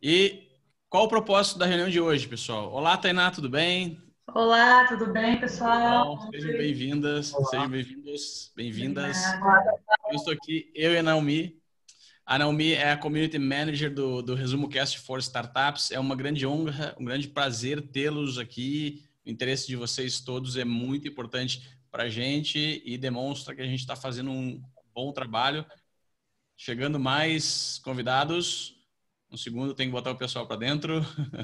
E qual o propósito da reunião de hoje, pessoal? Olá, Tainá, tudo bem? Olá, tudo bem, pessoal? Bom, sejam bem-vindas, sejam bem-vindos, bem-vindas. Obrigada. Eu estou aqui, eu e a Naomi. A Naomi é a Community Manager do Resumo Cast for Startups. É uma grande honra, um grande prazer tê-los aqui. O interesse de vocês todos é muito importante para a gente e demonstra que a gente está fazendo um bom trabalho. Chegando mais convidados. Um segundo, tem que botar o pessoal para dentro.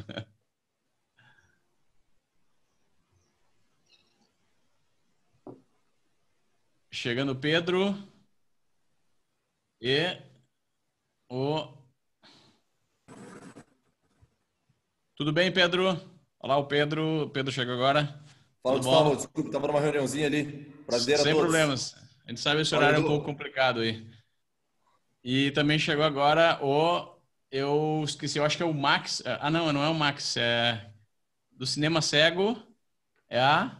Chegando o Pedro e o... Tudo bem, Pedro? Olá, o Pedro. O Pedro chegou agora. Fala, Tudo bom? Gustavo. Desculpa, estava numa reuniãozinha ali. Prazer a Sem todos. problemas. A gente sabe esse Fala, horário é um pouco Edu. complicado aí. E também chegou agora o... Eu esqueci, eu acho que é o Max. Ah, não, não é o Max. É do Cinema Cego. É a...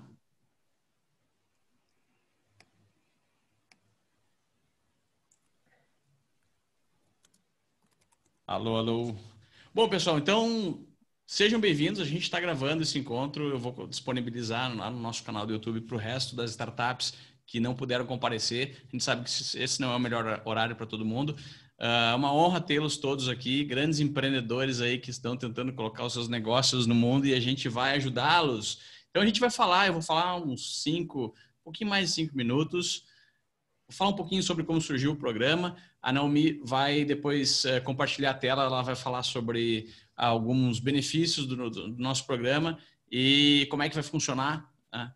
Alô, alô. Bom, pessoal, então sejam bem-vindos. A gente está gravando esse encontro. Eu vou disponibilizar lá no nosso canal do YouTube para o resto das startups que não puderam comparecer. A gente sabe que esse não é o melhor horário para todo mundo. É uma honra tê-los todos aqui, grandes empreendedores aí que estão tentando colocar os seus negócios no mundo e a gente vai ajudá-los. Então a gente vai falar, eu vou falar um pouquinho mais de 5 minutos. Vou falar um pouquinho sobre como surgiu o programa. A Naomi vai depois compartilhar a tela, ela vai falar sobre alguns benefícios do nosso programa e como é que vai funcionar, né,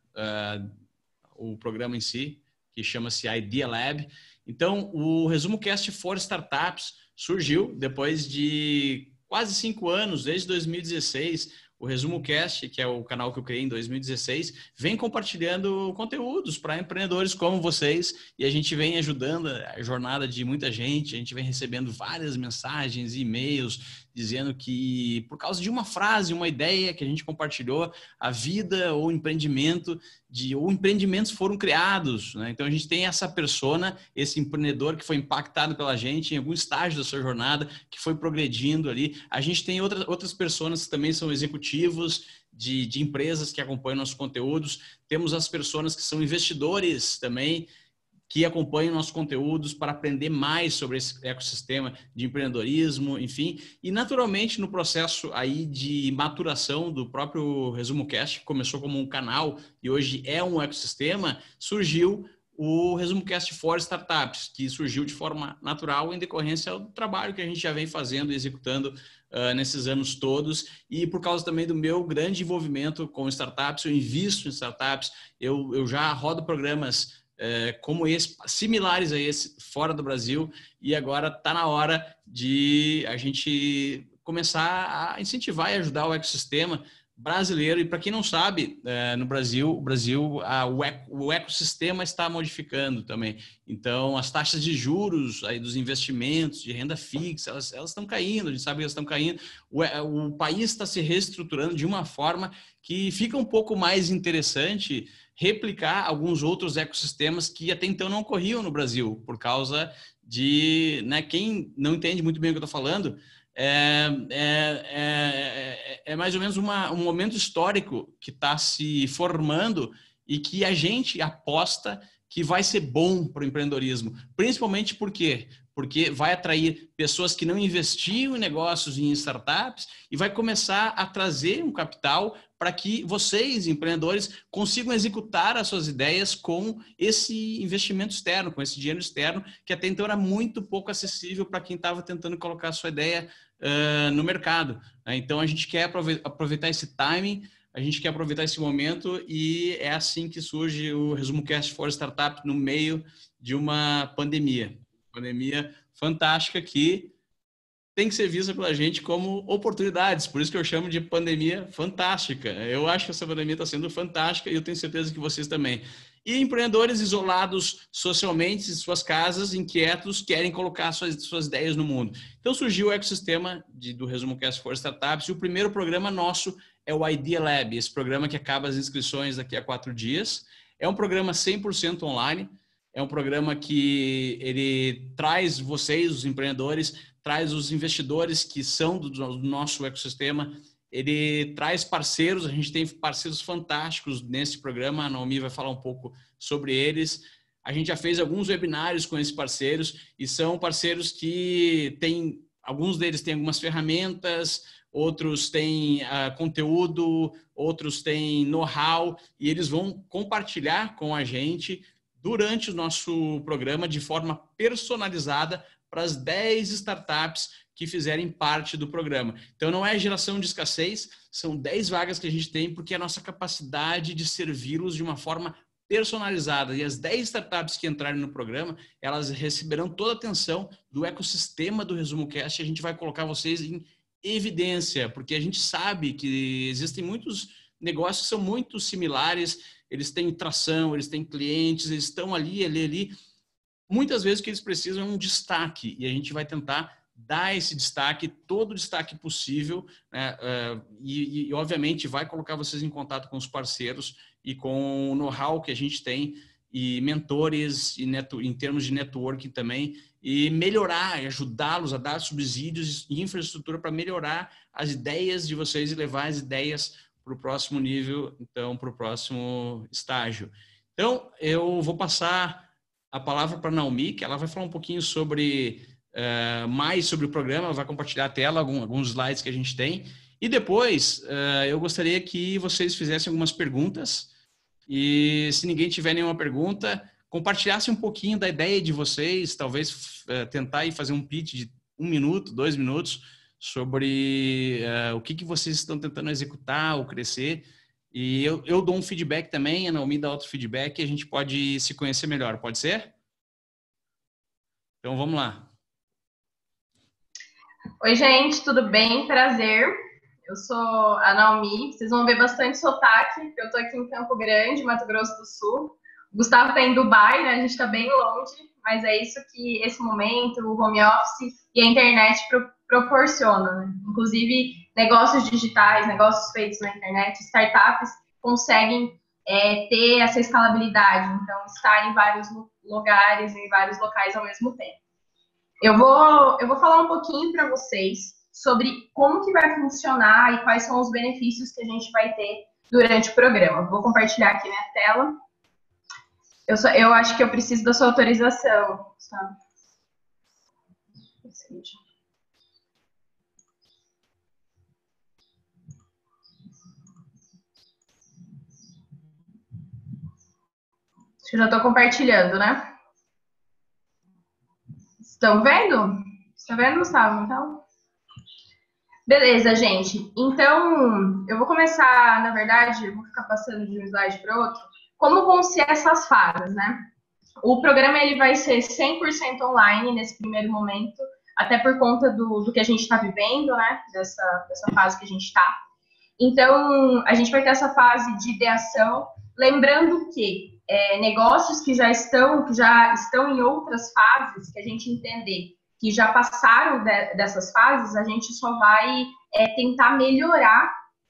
o programa em si, que chama-se Idea Lab. Então, o Resumo Cast for Startups surgiu depois de quase 5 anos, desde 2016. O Resumo Cast, que é o canal que eu criei em 2016, vem compartilhando conteúdos para empreendedores como vocês e a gente vem ajudando a jornada de muita gente. A gente vem recebendo várias mensagens e e-mails dizendo que por causa de uma frase, uma ideia que a gente compartilhou, a vida ou empreendimento ou empreendimentos foram criados, né? Então a gente tem essa persona, esse empreendedor que foi impactado pela gente em algum estágio da sua jornada, que foi progredindo ali. A gente tem outras pessoas que também são executivos de empresas que acompanham nossos conteúdos. Temos as pessoas que são investidores também, que acompanham nossos conteúdos para aprender mais sobre esse ecossistema de empreendedorismo, enfim. E, naturalmente, no processo aí de maturação do próprio Resumo Cast, que começou como um canal e hoje é um ecossistema, surgiu o Resumo Cast for Startups, que surgiu de forma natural em decorrência do trabalho que a gente já vem fazendo e executando nesses anos todos. E por causa também do meu grande envolvimento com startups, eu invisto em startups, eu já rodo programas como esse, similares a esse, fora do Brasil, e agora está na hora de a gente começar a incentivar e ajudar o ecossistema brasileiro. E para quem não sabe, no Brasil, o ecossistema está modificando também. Então, as taxas de juros aí dos investimentos, de renda fixa, elas estão caindo, a gente sabe que elas estão caindo. O país está se reestruturando de uma forma que fica um pouco mais interessante replicar alguns outros ecossistemas que até então não ocorriam no Brasil, por causa de, né, quem não entende muito bem o que eu estou falando, é mais ou menos um momento histórico que está se formando e que a gente aposta que vai ser bom para o empreendedorismo, principalmente porque vai atrair pessoas que não investiam em negócios e em startups e vai começar a trazer um capital para que vocês, empreendedores, consigam executar as suas ideias com esse investimento externo, com esse dinheiro externo, que até então era muito pouco acessível para quem estava tentando colocar a sua ideia no mercado. Então, a gente quer aproveitar esse timing, a gente quer aproveitar esse momento e é assim que surge o Resumo Cast for Startup no meio de uma pandemia. Pandemia fantástica que tem que ser vista pela gente como oportunidades. Por isso que eu chamo de pandemia fantástica. Eu acho que essa pandemia está sendo fantástica e eu tenho certeza que vocês também. E empreendedores isolados socialmente em suas casas, inquietos, querem colocar suas ideias no mundo. Então surgiu o ecossistema do Resumo Cast for Startups e o primeiro programa nosso é o Idea Lab, esse programa que acaba as inscrições daqui a 4 dias. É um programa 100% online. É um programa que ele traz vocês, os empreendedores, traz os investidores que são do nosso ecossistema, ele traz parceiros, a gente tem parceiros fantásticos nesse programa, a Naomi vai falar um pouco sobre eles. A gente já fez alguns webinários com esses parceiros e são parceiros que têm, alguns deles têm algumas ferramentas, outros têm conteúdo, outros têm know-how e eles vão compartilhar com a gente durante o nosso programa de forma personalizada para as 10 startups que fizerem parte do programa. Então, não é geração de escassez, são 10 vagas que a gente tem porque é a nossa capacidade de servi-los de uma forma personalizada. E as 10 startups que entrarem no programa, elas receberão toda a atenção do ecossistema do Resumo Cast. A gente vai colocar vocês em evidência, porque a gente sabe que existem muitos negócios que são muito similares, eles têm tração, eles têm clientes, eles estão ali. Muitas vezes o que eles precisam é um destaque e a gente vai tentar dar esse destaque, todo o destaque possível, né? E obviamente vai colocar vocês em contato com os parceiros e com o know-how que a gente tem e mentores em termos de networking também e melhorar, ajudá-los a dar subsídios e infraestrutura para melhorar as ideias de vocês e levar as ideias para o próximo nível, então para o próximo estágio. Então eu vou passar a palavra para a Naomi, que ela vai falar um pouquinho sobre mais sobre o programa, ela vai compartilhar a tela, alguns slides que a gente tem. E depois, eu gostaria que vocês fizessem algumas perguntas. E se ninguém tiver nenhuma pergunta, compartilhasse um pouquinho da ideia de vocês, talvez tentar ir fazer um pitch de 1 minuto, 2 minutos, sobre o que vocês estão tentando executar ou crescer. E eu dou um feedback também, a Naomi dá outro feedback e a gente pode se conhecer melhor. Pode ser? Então, vamos lá. Oi, gente, tudo bem? Prazer. Eu sou a Naomi. Vocês vão ver bastante sotaque, porque eu tô aqui em Campo Grande, Mato Grosso do Sul. O Gustavo tá em Dubai, né? A gente tá bem longe, mas é isso que esse momento, o home office e a internet proporcionam, né? Inclusive, negócios digitais, negócios feitos na internet, startups conseguem ter essa escalabilidade, então estar em vários lugares, em vários locais ao mesmo tempo. Eu vou falar um pouquinho para vocês sobre como que vai funcionar e quais são os benefícios que a gente vai ter durante o programa. Vou compartilhar aqui minha tela. Eu acho que eu preciso da sua autorização, tá? Acho que eu já estou compartilhando, né? Estão vendo? Está vendo, Gustavo? Então, beleza, gente. Então, eu vou começar, na verdade, eu vou ficar passando de um slide para outro. Como vão ser essas fases, né? O programa ele vai ser 100% online nesse primeiro momento, até por conta do que a gente está vivendo, né? Dessa fase que a gente está. Então, a gente vai ter essa fase de ideação, lembrando que negócios que já estão em outras fases, que a gente entender que já passaram dessas fases, a gente só vai tentar melhorar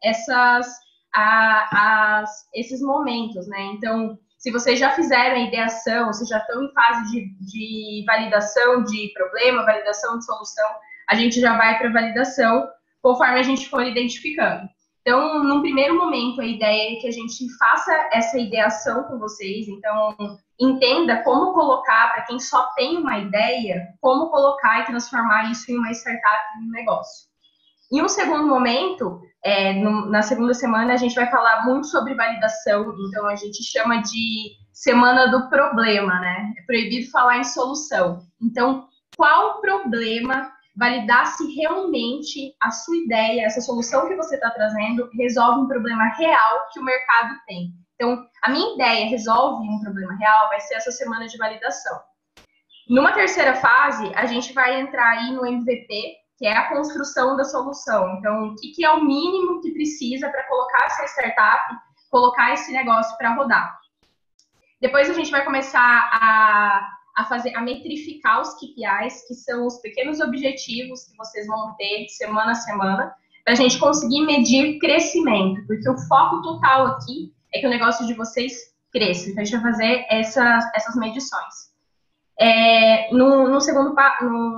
esses momentos, né? Então, se vocês já fizeram a ideação, se já estão em fase de validação de problema, validação de solução, a gente já vai para a validação conforme a gente for identificando. Então, num primeiro momento, a ideia é que a gente faça essa ideação com vocês. Então, entenda como colocar, para quem só tem uma ideia, como colocar e transformar isso em uma startup, em um negócio. Em um segundo momento, na segunda semana, a gente vai falar muito sobre validação. Então, a gente chama de semana do problema, né? É proibido falar em solução. Então, qual problema validar se realmente a sua ideia, essa solução que você está trazendo, resolve um problema real que o mercado tem. Então, a minha ideia resolve um problema real, vai ser essa semana de validação. Numa terceira fase, a gente vai entrar aí no MVP, que é a construção da solução. Então, o que é o mínimo que precisa para colocar essa startup, colocar esse negócio para rodar. Depois a gente vai começar a metrificar os KPIs, que são os pequenos objetivos que vocês vão ter semana a semana, para a gente conseguir medir crescimento, porque o foco total aqui é que o negócio de vocês cresça. Então, a gente vai fazer essas medições.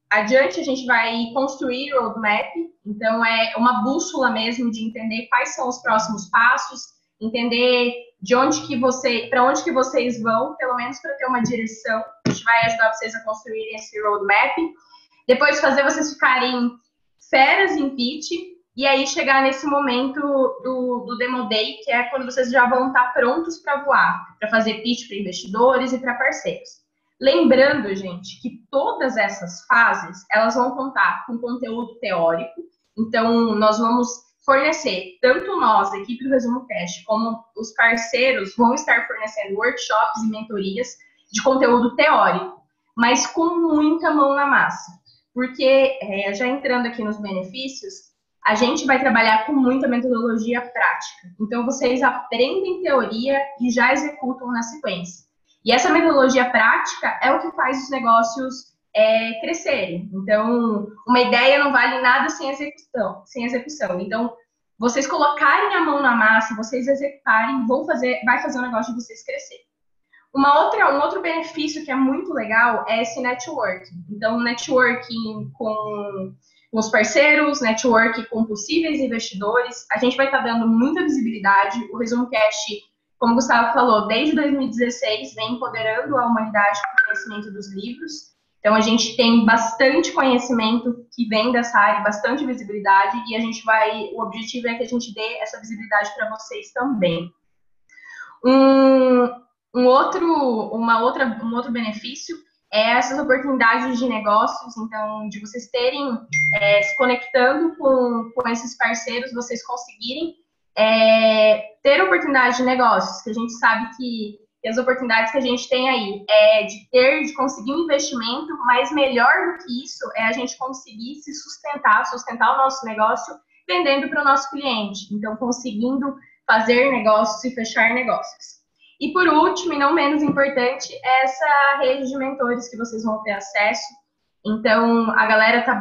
Adiante, a gente vai construir o roadmap, então é uma bússola mesmo de entender quais são os próximos passos, entender para onde que vocês vão, pelo menos para ter uma direção. A gente vai ajudar vocês a construir esse roadmap. Depois fazer vocês ficarem feras em pitch, e aí chegar nesse momento do Demo Day, que é quando vocês já vão estar prontos para voar, para fazer pitch para investidores e para parceiros. Lembrando, gente, que todas essas fases, elas vão contar com conteúdo teórico, então nós vamos fornecer, tanto nós, a equipe do Resumo Cast, como os parceiros vão estar fornecendo workshops e mentorias de conteúdo teórico, mas com muita mão na massa, porque, já entrando aqui nos benefícios, a gente vai trabalhar com muita metodologia prática, então vocês aprendem teoria e já executam na sequência. E essa metodologia prática é o que faz os negócios crescerem. Então, uma ideia não vale nada sem execução. Então, vocês colocarem a mão na massa, vocês executarem, vai fazer o negócio de vocês crescer. Um outro benefício que é muito legal é esse networking. Então, networking com os parceiros, networking com possíveis investidores. A gente vai estar dando muita visibilidade. O Resumo Cast, como o Gustavo falou, desde 2016 vem empoderando a humanidade com o conhecimento dos livros. Então, a gente tem bastante conhecimento que vem dessa área, bastante visibilidade, e o objetivo é que a gente dê essa visibilidade para vocês também. Um outro benefício é essas oportunidades de negócios, então, de vocês terem, se conectando com esses parceiros, vocês conseguirem ter oportunidade de negócios, que a gente sabe que as oportunidades que a gente tem aí é de conseguir um investimento, mas melhor do que isso é a gente conseguir se sustentar o nosso negócio vendendo para o nosso cliente, então conseguindo fazer negócios e fechar negócios. E por último, e não menos importante, é essa rede de mentores que vocês vão ter acesso. Então, a galera tá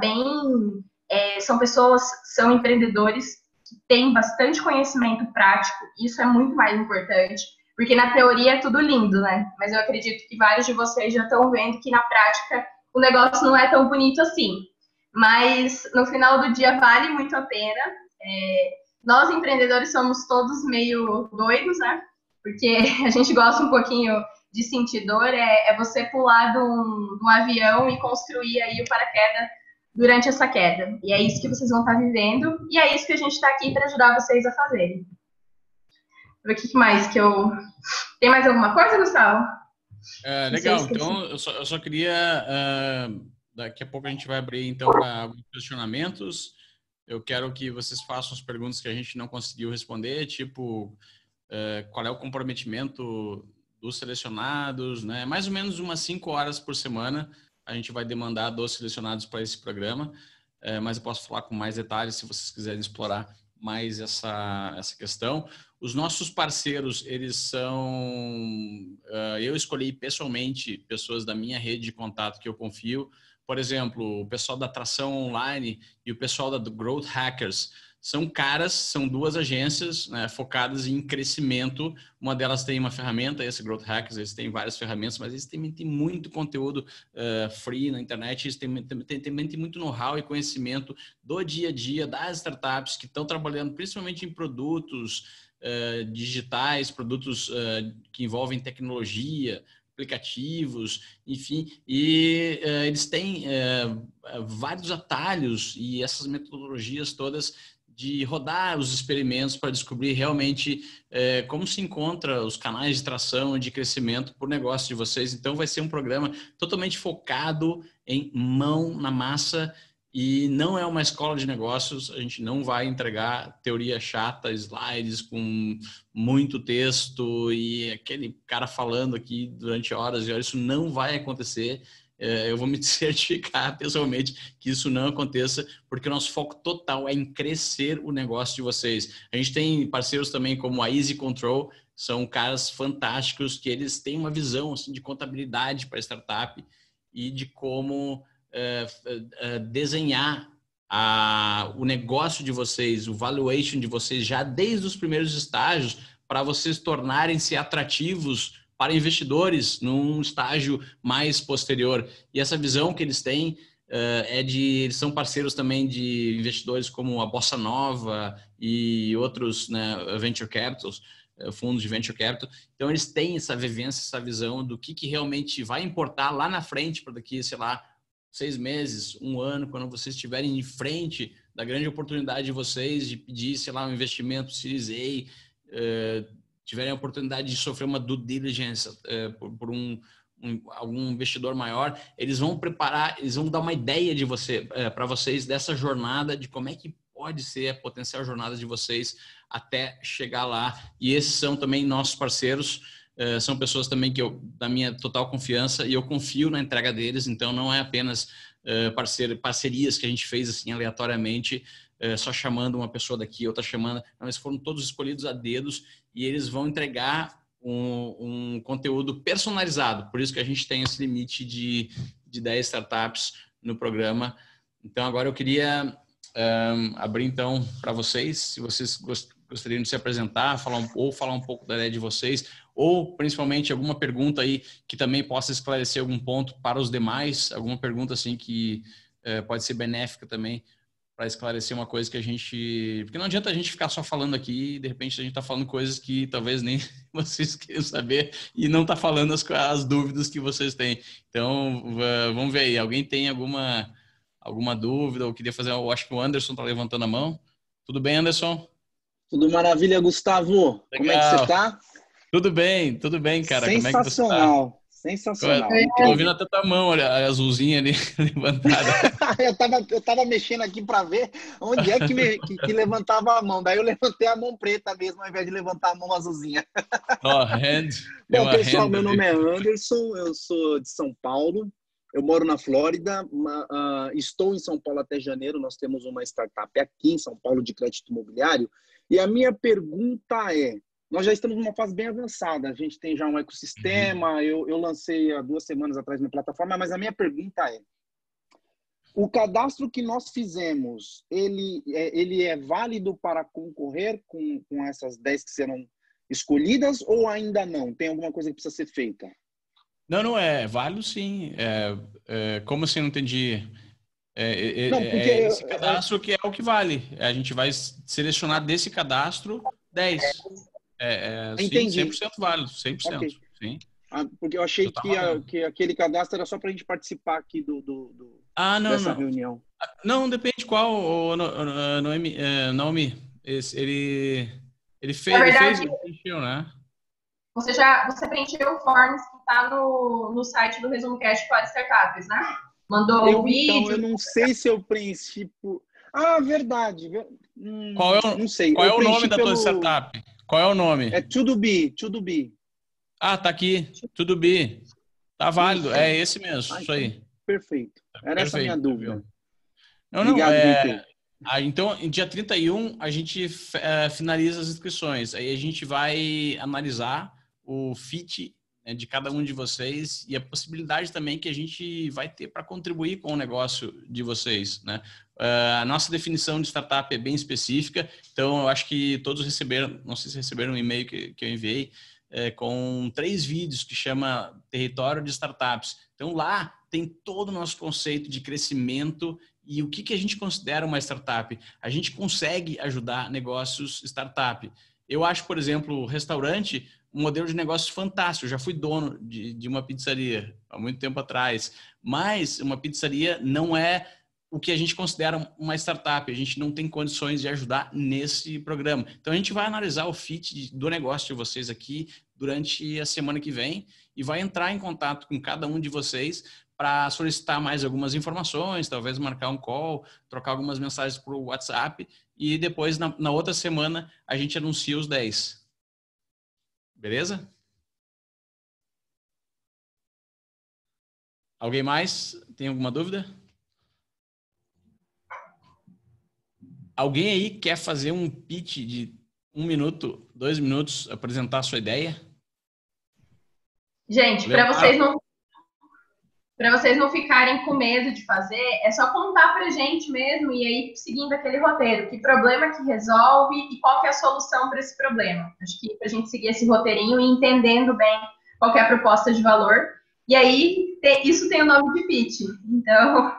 são empreendedores que têm bastante conhecimento prático, isso é muito mais importante, porque na teoria é tudo lindo, né? Mas eu acredito que vários de vocês já estão vendo que na prática o negócio não é tão bonito assim. Mas no final do dia vale muito a pena. Nós empreendedores somos todos meio doidos, né? Porque a gente gosta um pouquinho de sentir dor, é você pular de um avião e construir aí o paraquedas durante essa queda. E é isso que vocês vão estar vivendo, e é isso que a gente está aqui para ajudar vocês a fazerem. O que mais que eu... Tem mais alguma coisa, Gustavo? Legal, então eu só queria... daqui a pouco a gente vai abrir então para alguns questionamentos. Eu quero que vocês façam as perguntas que a gente não conseguiu responder, tipo... qual é o comprometimento dos selecionados, né? Mais ou menos umas 5 horas por semana a gente vai demandar dos selecionados para esse programa, mas eu posso falar com mais detalhes se vocês quiserem explorar mais essa questão. Os nossos parceiros, eles são... eu escolhi pessoalmente pessoas da minha rede de contato que eu confio. Por exemplo, o pessoal da Atração Online e o pessoal da Growth Hackers. São duas agências, né, focadas em crescimento. Uma delas tem uma ferramenta, esse Growth Hackers, eles têm várias ferramentas, mas eles também têm muito conteúdo free na internet, eles também têm muito know-how e conhecimento do dia a dia das startups que estão trabalhando principalmente em produtos digitais, produtos que envolvem tecnologia, aplicativos, enfim, e eles têm vários atalhos e essas metodologias todas de rodar os experimentos para descobrir realmente como se encontra os canais de tração e de crescimento por negócio de vocês. Então, vai ser um programa totalmente focado em mão na massa e não é uma escola de negócios. A gente não vai entregar teoria chata, slides com muito texto e aquele cara falando aqui durante horas e horas. Isso não vai acontecer. Eu vou me certificar pessoalmente que isso não aconteça, porque o nosso foco total é em crescer o negócio de vocês. A gente tem parceiros também como a Easy Control, são caras fantásticos que eles têm uma visão assim, de contabilidade para startup e de como desenhar o negócio de vocês, o valuation de vocês já desde os primeiros estágios para vocês tornarem-se atrativos para investidores num estágio mais posterior. E essa visão que eles têm eles são parceiros também de investidores como a Bossa Nova e outros, né, venture capitals, fundos de venture capital. Então, eles têm essa vivência, essa visão do que realmente vai importar lá na frente, para daqui, sei lá, 6 meses, 1 ano, quando vocês estiverem em frente da grande oportunidade de vocês de pedir, sei lá, um investimento Series A, tiverem a oportunidade de sofrer uma due diligence por algum investidor maior, eles vão preparar, eles vão dar uma ideia de para vocês dessa jornada, de como é que pode ser a potencial jornada de vocês até chegar lá. E esses são também nossos parceiros, são pessoas também da minha total confiança, e eu confio na entrega deles. Então não é apenas parcerias que a gente fez assim aleatoriamente, só chamando uma pessoa daqui, outra chamando. Não, eles foram todos escolhidos a dedos, e eles vão entregar um conteúdo personalizado. Por isso que a gente tem esse limite de 10 startups no programa. Então agora eu queria abrir então para vocês, se vocês gostariam de se apresentar, falar um pouco da ideia de vocês, ou principalmente alguma pergunta aí que também possa esclarecer algum ponto para os demais, alguma pergunta assim que pode ser benéfica também para esclarecer uma coisa que a gente... Porque não adianta a gente ficar só falando aqui e de repente a gente está falando coisas que talvez nem vocês queiram saber e não está falando as dúvidas que vocês têm. Então, vamos ver aí. Alguém tem alguma dúvida ou queria fazer? Eu acho que o Anderson está levantando a mão. Tudo bem, Anderson? Tudo maravilha, Gustavo. Legal. Como é que você tá? Tudo bem, cara. Sensacional, como é que você tá? Sensacional. Tô ouvindo até tua mão, olha, a azulzinha ali levantada. eu tava mexendo aqui para ver onde é que levantava a mão. Daí eu levantei a mão preta mesmo, ao invés de levantar a mão azulzinha. Bom, pessoal, meu nome é Anderson, eu sou de São Paulo. Eu moro na Flórida, estou em São Paulo até janeiro. Nós temos uma startup aqui em São Paulo de crédito imobiliário. E a minha pergunta é, nós já estamos numa fase bem avançada, a gente tem já um ecossistema, eu lancei há 2 semanas atrás minha plataforma, mas a minha pergunta é, o cadastro que nós fizemos, ele é válido para concorrer com essas 10 que serão escolhidas ou ainda não? Tem alguma coisa que precisa ser feita? Não é válido sim. Como assim, não entendi? Não, porque esse cadastro que é o que vale. A gente vai selecionar desse cadastro 10. Entendi. 100% válido, 100%. Okay. Sim. Porque eu achei que aquele cadastro era só para a gente participar aqui dessa reunião. Não, depende qual, Naomi. Ele fez, ele preencheu, né? Você preencheu o forms que está no site do Resumo Cash para Startups, né? Mandou o vídeo. Então, eu não sei se eu preenchi por... Verdade. Não sei. Qual é o nome da tua startup? Qual é o nome? É To Be. Ah, tá aqui. To Be. Tá válido. É esse mesmo. Isso aí. Perfeito. Era essa a minha dúvida. Então, em dia 31, a gente finaliza as inscrições. Aí a gente vai analisar o fit, né, de cada um de vocês e a possibilidade também que a gente vai ter para contribuir com o negócio de vocês, né? A nossa definição de startup é bem específica, então eu acho que todos receberam, não sei se receberam um e-mail que eu enviei, com 3 vídeos que chama Território de Startups. Então lá tem todo o nosso conceito de crescimento e o que a gente considera uma startup. A gente consegue ajudar negócios startup. Eu acho, por exemplo, o restaurante um modelo de negócio fantástico. Eu já fui dono de uma pizzaria há muito tempo atrás, mas uma pizzaria não é o que a gente considera uma startup. A gente não tem condições de ajudar nesse programa. Então, a gente vai analisar o fit do negócio de vocês aqui durante a semana que vem e vai entrar em contato com cada um de vocês para solicitar mais algumas informações, talvez marcar um call, trocar algumas mensagens por WhatsApp e depois, na outra semana, a gente anuncia os 10. Beleza? Alguém mais? Tem alguma dúvida? Alguém aí quer fazer um pitch de 1 minuto, 2 minutos, apresentar a sua ideia? Gente, para vocês não ficarem com medo de fazer, é só contar pra gente mesmo e aí seguindo aquele roteiro, que problema que resolve e qual que é a solução para esse problema. Acho que pra gente seguir esse roteirinho e entendendo bem qual que é a proposta de valor. E aí, isso tem o nome de pitch. Então,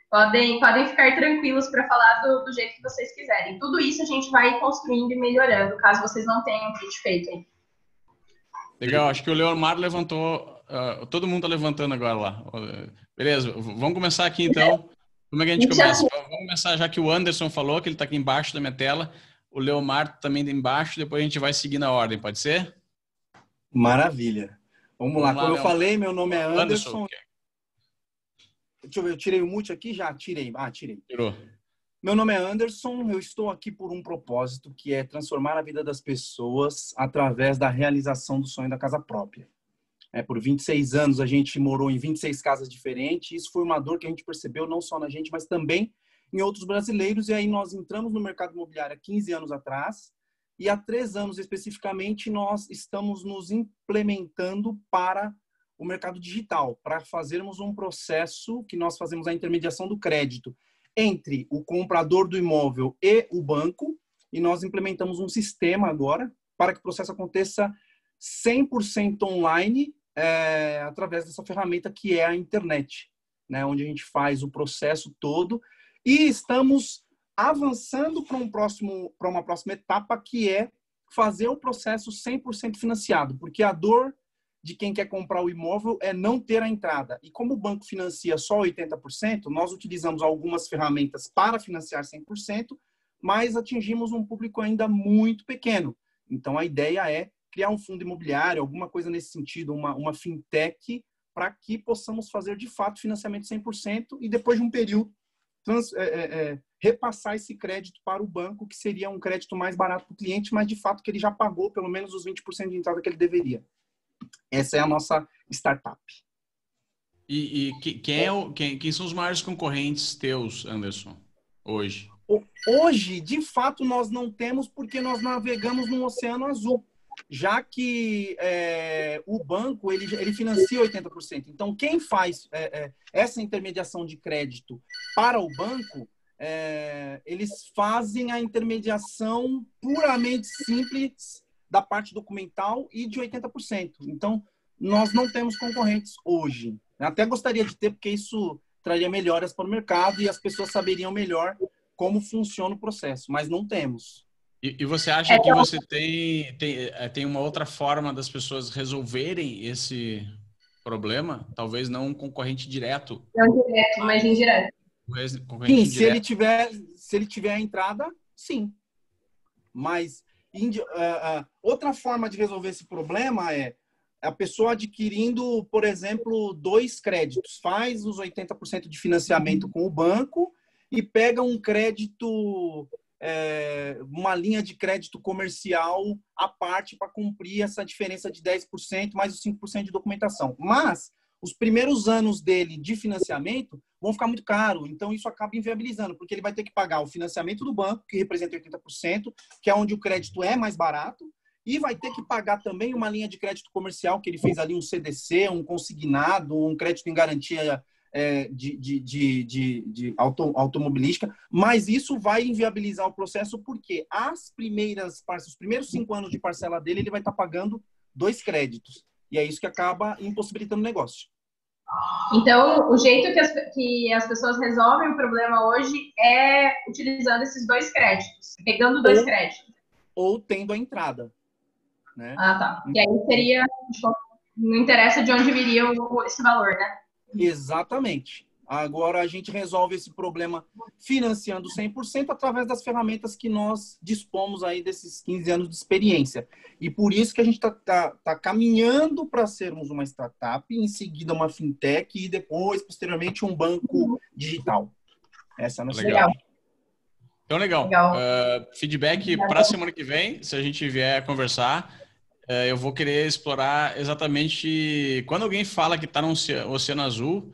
Podem ficar tranquilos para falar do jeito que vocês quiserem. Tudo isso a gente vai construindo e melhorando, caso vocês não tenham pitch feito aí. Legal, acho que o Leomar levantou, todo mundo está levantando agora lá. Beleza, vamos começar aqui então. Como é que a gente começa? Vamos começar já que o Anderson falou, que ele está aqui embaixo da minha tela. O Leomar também está embaixo, depois a gente vai seguir na ordem, pode ser? Maravilha. Vamos lá. Como eu falei, meu nome é Anderson. Deixa eu ver, eu tirei o mute aqui? Já tirei. Tirei. Tirou. Meu nome é Anderson, eu estou aqui por um propósito que é transformar a vida das pessoas através da realização do sonho da casa própria. Por 26 anos a gente morou em 26 casas diferentes, e isso foi uma dor que a gente percebeu não só na gente, mas também em outros brasileiros, e aí nós entramos no mercado imobiliário há 15 anos atrás, e há 3 anos especificamente nós estamos nos implementando para o mercado digital, para fazermos um processo que nós fazemos a intermediação do crédito entre o comprador do imóvel e o banco, e nós implementamos um sistema agora para que o processo aconteça 100% online através dessa ferramenta que é a internet, né, onde a gente faz o processo todo, e estamos avançando para uma próxima etapa, que é fazer o processo 100% financiado, porque a dor de quem quer comprar o imóvel é não ter a entrada. E como o banco financia só 80%, nós utilizamos algumas ferramentas para financiar 100%, mas atingimos um público ainda muito pequeno. Então, a ideia é criar um fundo imobiliário, alguma coisa nesse sentido, uma fintech, para que possamos fazer, de fato, financiamento 100% e, depois de um período, repassar esse crédito para o banco, que seria um crédito mais barato para o cliente, mas, de fato, que ele já pagou pelo menos os 20% de entrada que ele deveria. Essa é a nossa startup. E quem são os maiores concorrentes teus, Anderson, hoje? Hoje, de fato, nós não temos, porque nós navegamos num oceano azul, já que o banco ele financia 80%. Então, quem faz essa intermediação de crédito para o banco, eles fazem a intermediação puramente simples da parte documental e de 80%. Então, nós não temos concorrentes hoje. Até gostaria de ter, porque isso traria melhoras para o mercado e as pessoas saberiam melhor como funciona o processo, mas não temos. E você acha que você tem uma outra forma das pessoas resolverem esse problema? Talvez não um concorrente direto. Não direto, mas indireto. Sim, se ele tiver a entrada, sim. Mas outra forma de resolver esse problema é a pessoa adquirindo, por exemplo, 2 créditos, faz os 80% de financiamento com o banco e pega um crédito, uma linha de crédito comercial à parte para cumprir essa diferença de 10% mais os 5% de documentação. Mas os primeiros anos dele de financiamento vão ficar muito caro, então isso acaba inviabilizando, porque ele vai ter que pagar o financiamento do banco, que representa 80%, que é onde o crédito é mais barato, e vai ter que pagar também uma linha de crédito comercial, que ele fez ali um CDC, um consignado, um crédito em garantia de automobilística, mas isso vai inviabilizar o processo, porque os primeiros 5 anos de parcela dele, ele vai estar pagando 2 créditos. E é isso que acaba impossibilitando o negócio. Então, o jeito que as pessoas resolvem o problema hoje é utilizando esses 2 créditos, pegando 2 créditos. Ou tendo a entrada. Né? Tá. E aí seria, não interessa de onde viria esse valor, né? Exatamente. Agora a gente resolve esse problema financiando 100% através das ferramentas que nós dispomos aí desses 15 anos de experiência. E por isso que a gente tá caminhando para sermos uma startup, em seguida uma fintech e depois, posteriormente, um banco digital. Essa é a nossa ideia. Então, legal. Feedback para a semana que vem, se a gente vier conversar. Eu vou querer explorar exatamente... Quando alguém fala que está no Oceano Azul,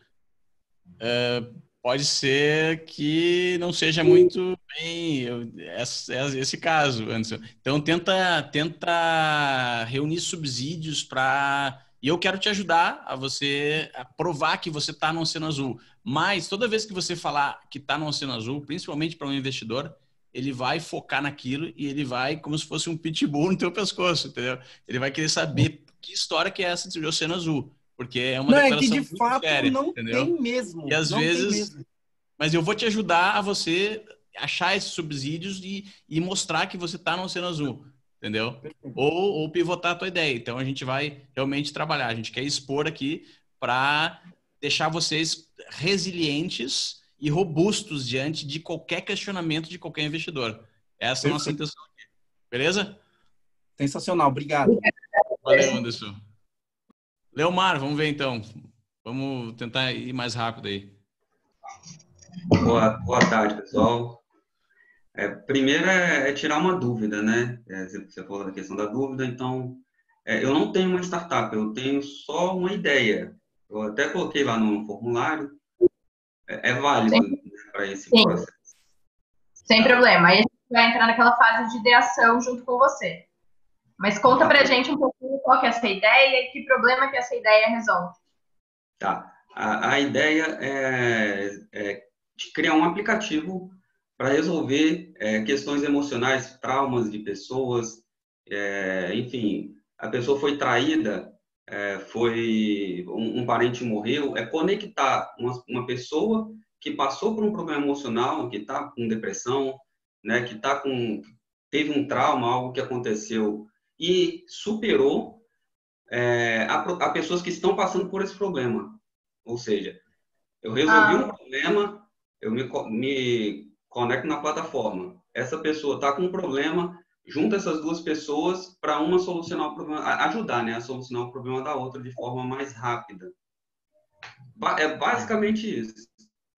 pode ser que não seja muito bem esse caso, Anderson. Então, tenta reunir subsídios para... E eu quero te ajudar a você a provar que você está no Oceano Azul. Mas, toda vez que você falar que está no Oceano Azul, principalmente para um investidor, ele vai focar naquilo e ele vai como se fosse um pitbull no teu pescoço, entendeu? Ele vai querer saber que história que é essa de Oceano Azul, porque é uma declaração que de fato séria, não entendeu? tem mesmo. E às vezes Mas eu vou te ajudar a você achar esses subsídios e mostrar que você está no Oceano Azul, entendeu? Ou pivotar a tua ideia. Então, a gente vai realmente trabalhar. A gente quer expor aqui para deixar vocês resilientes e robustos diante de qualquer questionamento de qualquer investidor. Essa é a nossa intenção aqui. Beleza? Sensacional, obrigado. Valeu, Anderson. Leomar, vamos ver então. Vamos tentar ir mais rápido aí. Boa tarde, pessoal. Primeiro é tirar uma dúvida, né? Você falou da questão da dúvida, então eu não tenho uma startup, eu tenho só uma ideia. Eu até coloquei lá no formulário. É válido, né, para esse processo. Sem problema. Aí a gente vai entrar naquela fase de ideação junto com você. Mas conta pra gente um pouquinho qual que é essa ideia e que problema que essa ideia resolve. Tá. A ideia é de criar um aplicativo para resolver questões emocionais, traumas de pessoas. Enfim, a pessoa foi traída, um parente morreu. Conectar uma pessoa que passou por um problema emocional, que está com depressão, né, que teve um trauma, algo que aconteceu e superou, a pessoas que estão passando por esse problema. Ou seja, eu resolvi um problema, eu me conecto na plataforma. Essa pessoa está com um problema, junta essas duas pessoas para uma solucionar o problema, ajudar, né, a solucionar o problema da outra de forma mais rápida. É basicamente isso.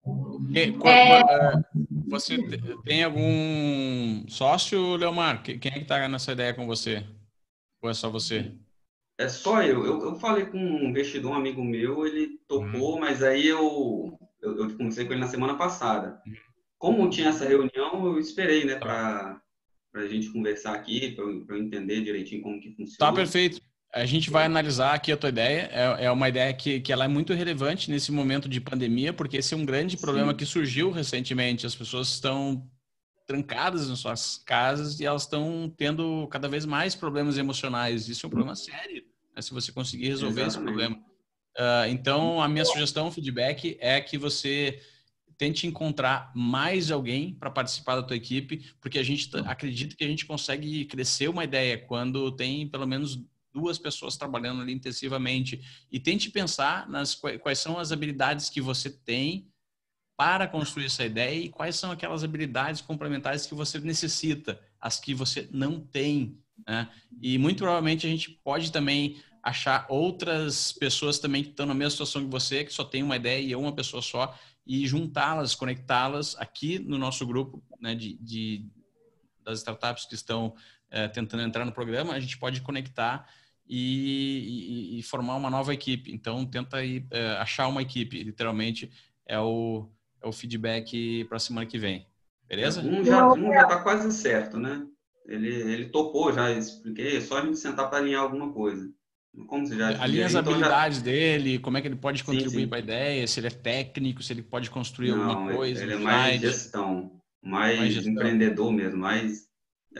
Você tem algum sócio, Leomar? Quem é que está nessa ideia com você? Ou é só você? É só eu. Eu falei com um investidor, um amigo meu, ele topou, mas aí eu conversei com ele na semana passada. Como tinha essa reunião, eu esperei, né, para a gente conversar aqui, para eu entender direitinho como que funciona. Tá, perfeito. A gente vai analisar aqui a tua ideia. É uma ideia que ela é muito relevante nesse momento de pandemia, porque esse é um grande problema que surgiu recentemente. As pessoas estão trancadas nas suas casas e elas estão tendo cada vez mais problemas emocionais. Isso é um problema sério, né, se você conseguir resolver esse problema. Então, a minha sugestão, feedback, é que você tente encontrar mais alguém para participar da tua equipe, porque a gente acredita que a gente consegue crescer uma ideia quando tem pelo menos 2 pessoas trabalhando ali intensivamente. E tente pensar quais são as habilidades que você tem para construir essa ideia e quais são aquelas habilidades complementares que você necessita, as que você não tem, né? E muito provavelmente a gente pode também achar outras pessoas também que estão na mesma situação que você, que só tem uma ideia e é uma pessoa só, e juntá-las, conectá-las aqui no nosso grupo, né, das startups que estão tentando entrar no programa. A gente pode conectar e formar uma nova equipe. Então, tenta achar uma equipe, literalmente, é o feedback para a semana que vem. Beleza? Um já está quase certo, né? Ele topou, já expliquei, é só a gente sentar para alinhar alguma coisa. Como você já alinha as habilidades dele, como é que ele pode contribuir para a ideia, se ele é técnico, se ele pode construir alguma coisa. Ele é mais gestão, mais empreendedor mesmo, mais...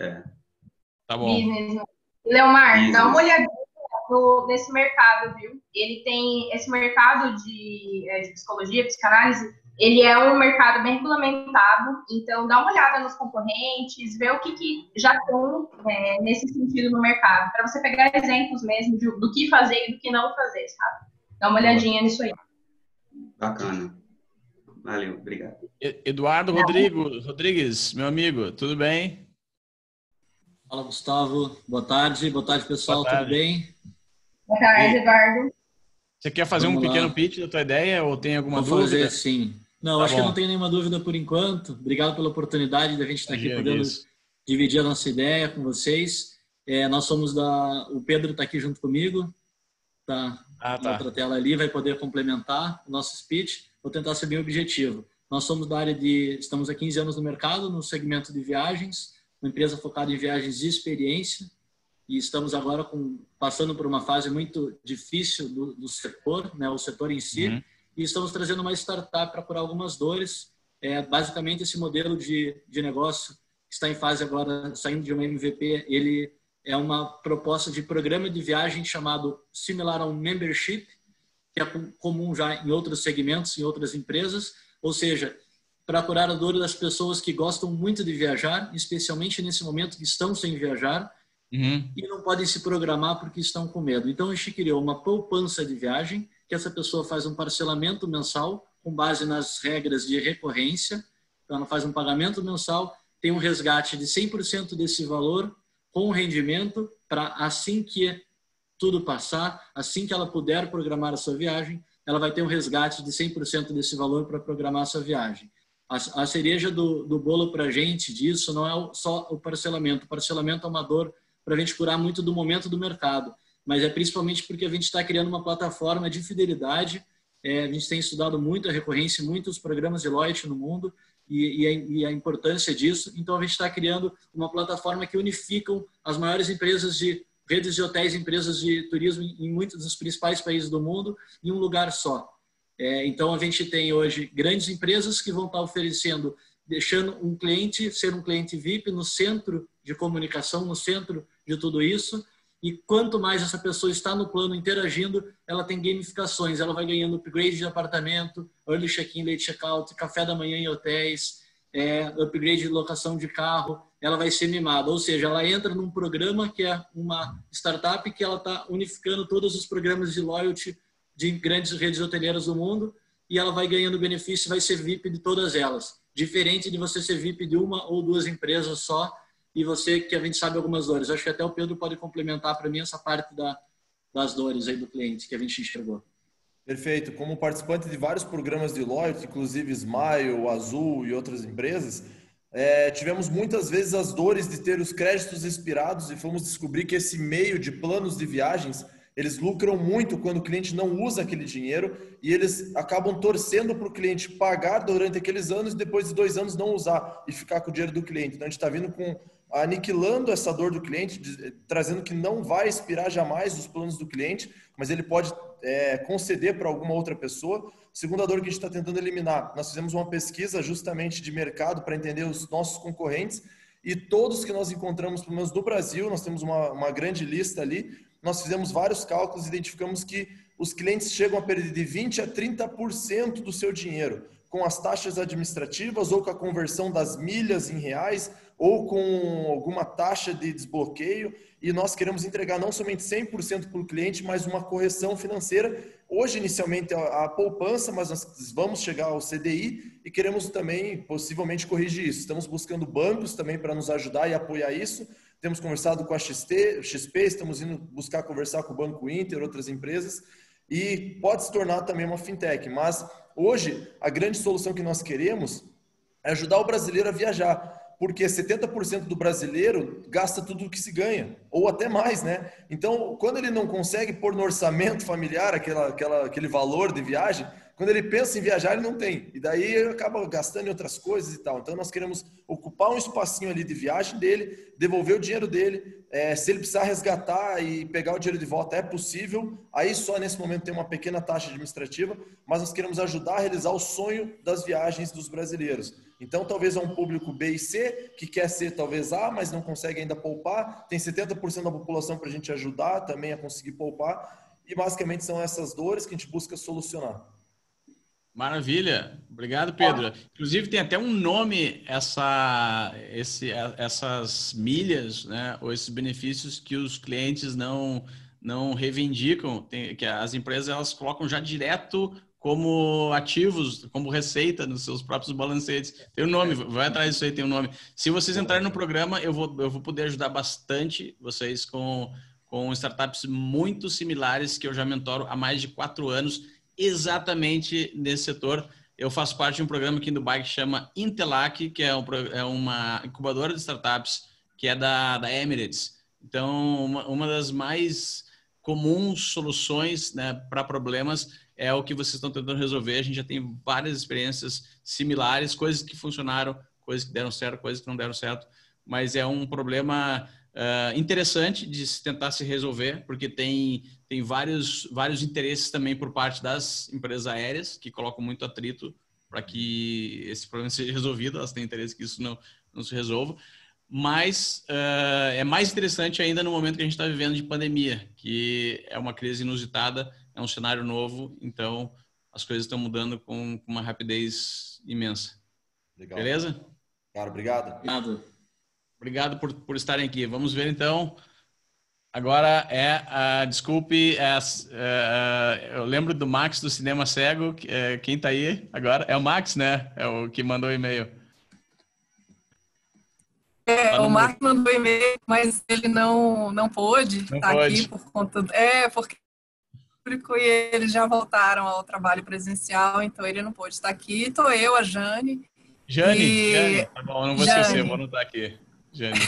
Tá bom. Leomar, dá uma olhadinha nesse mercado, viu? Ele tem esse mercado de psicologia, psicanálise, ele é um mercado bem regulamentado, então dá uma olhada nos concorrentes, vê o que já estão nesse sentido no mercado, para você pegar exemplos mesmo do que fazer e do que não fazer, sabe? Dá uma olhadinha nisso aí. Bacana. Valeu, obrigado. Eduardo Rodrigues, meu amigo, tudo bem? Fala, Gustavo. Boa tarde, pessoal, Boa tarde. Tudo bem? Boa tarde, Eduardo. Você quer fazer um pequeno pitch da tua ideia ou tem alguma dúvida? Vou fazer, sim. Não, acho que não tem nenhuma dúvida por enquanto. Obrigado pela oportunidade da gente estar aqui podendo dividir a nossa ideia com vocês. Nós somos o Pedro está aqui junto comigo, tá na outra tela ali, vai poder complementar o nosso speech. Vou tentar ser bem objetivo. Nós somos da área estamos há 15 anos no mercado, no segmento de viagens, uma empresa focada em viagens de experiência, e estamos agora passando por uma fase muito difícil do setor, né, o setor em si, e estamos trazendo uma startup para curar algumas dores. Basicamente, esse modelo de negócio que está em fase agora, saindo de uma MVP, ele é uma proposta de programa de viagem chamado similar a um membership, que é comum já em outros segmentos, em outras empresas, ou seja, para curar a dor das pessoas que gostam muito de viajar, especialmente nesse momento que estão sem viajar e não podem se programar porque estão com medo. Então, a gente criou uma poupança de viagem, que essa pessoa faz um parcelamento mensal com base nas regras de recorrência. Então, ela faz um pagamento mensal, tem um resgate de 100% desse valor com rendimento para assim que tudo passar, assim que ela puder programar a sua viagem, ela vai ter um resgate de 100% desse valor para programar a sua viagem. A cereja do bolo para a gente disso não é só o parcelamento. O parcelamento é uma dor para a gente curar muito do momento do mercado, mas é principalmente porque a gente está criando uma plataforma de fidelidade. A gente tem estudado muito a recorrência, muitos programas de loyalty no mundo e a importância disso. Então, a gente está criando uma plataforma que unificam as maiores empresas de redes de hotéis, empresas de turismo em muitos dos principais países do mundo em um lugar só. Então, a gente tem hoje grandes empresas que vão estar oferecendo, deixando um cliente ser um cliente VIP no centro de comunicação, no centro de tudo isso. E quanto mais essa pessoa está no plano interagindo, ela tem gamificações, ela vai ganhando upgrade de apartamento, early check-in, late check-out, café da manhã em hotéis, upgrade de locação de carro, ela vai ser mimada. Ou seja, ela entra num programa que é uma startup que ela está unificando todos os programas de loyalty de grandes redes hoteleiras do mundo e ela vai ganhando benefício, vai ser VIP de todas elas. Diferente de você ser VIP de uma ou duas empresas só e você, que a gente sabe algumas dores. Acho que até o Pedro pode complementar para mim essa parte das dores aí do cliente que a gente enxergou. Perfeito. Como participante de vários programas de loyalty, inclusive Smile, Azul e outras empresas, tivemos muitas vezes as dores de ter os créditos expirados e fomos descobrir que esse meio de planos de viagens, eles lucram muito quando o cliente não usa aquele dinheiro e eles acabam torcendo para o cliente pagar durante aqueles anos e depois de 2 anos não usar e ficar com o dinheiro do cliente. Então, a gente está vindo aniquilando essa dor do cliente, trazendo que não vai expirar jamais os planos do cliente, mas ele pode conceder para alguma outra pessoa. Segunda dor que a gente está tentando eliminar, nós fizemos uma pesquisa justamente de mercado para entender os nossos concorrentes e todos que nós encontramos, pelo menos do Brasil, nós temos uma grande lista ali, nós fizemos vários cálculos e identificamos que os clientes chegam a perder de 20% a 30% do seu dinheiro, com as taxas administrativas ou com a conversão das milhas em reais ou com alguma taxa de desbloqueio, e nós queremos entregar não somente 100% para o cliente, mas uma correção financeira. Hoje, inicialmente, a poupança, mas nós vamos chegar ao CDI e queremos também, possivelmente, corrigir isso. Estamos buscando bancos também para nos ajudar e apoiar isso. Temos conversado com a XP, estamos indo buscar conversar com o Banco Inter, outras empresas, e pode se tornar também uma fintech. Mas hoje, a grande solução que nós queremos é ajudar o brasileiro a viajar, porque 70% do brasileiro gasta tudo o que se ganha, ou até mais, né? Então, quando ele não consegue pôr no orçamento familiar aquele valor de viagem, quando ele pensa em viajar, ele não tem. E daí ele acaba gastando em outras coisas e tal. Então, nós queremos ocupar um espacinho ali de viagem dele, devolver o dinheiro dele. Se ele precisar resgatar e pegar o dinheiro de volta, é possível. Aí só nesse momento tem uma pequena taxa administrativa, mas nós queremos ajudar a realizar o sonho das viagens dos brasileiros. Então, talvez é um público B e C, que quer ser talvez A, mas não consegue ainda poupar. Tem 70% da população para a gente ajudar também a conseguir poupar. E basicamente são essas dores que a gente busca solucionar. Maravilha. Obrigado, Pedro. Inclusive, tem até um nome essas milhas, né, ou esses benefícios que os clientes não reivindicam, que as empresas elas colocam já direto como ativos, como receita nos seus próprios balancetes. Tem um nome, vai atrás disso aí, tem um nome. Se vocês entrarem no programa, eu vou poder ajudar bastante vocês com startups muito similares que eu já mentoro há mais de 4 anos, exatamente nesse setor. Eu faço parte de um programa aqui em Dubai que chama Intelac, que é uma incubadora de startups que é da Emirates. Então, uma das mais comuns soluções, né, para problemas é o que vocês estão tentando resolver. A gente já tem várias experiências similares, coisas que funcionaram, coisas que deram certo, coisas que não deram certo, mas é um problema interessante de se tentar se resolver, porque tem vários interesses também por parte das empresas aéreas, que colocam muito atrito para que esse problema seja resolvido. Elas têm interesse que isso não se resolva. Mas é mais interessante ainda no momento que a gente está vivendo de pandemia, que é uma crise inusitada, é um cenário novo, então as coisas estão mudando com uma rapidez imensa. Legal. Beleza? Cara, obrigado. Obrigado por estarem aqui. Vamos ver, então. Agora desculpe, eu lembro do Max do Cinema Cego. Quem está aí agora? É o Max, né? É o que mandou o e-mail. O Marco mandou e-mail, mas ele não pôde estar aqui por conta... porque o público e eles já voltaram ao trabalho presencial, então ele não pôde estar aqui. Estou eu, a Jane. Jane, tá bom, eu não vou esquecer, vou anotar aqui. Jane.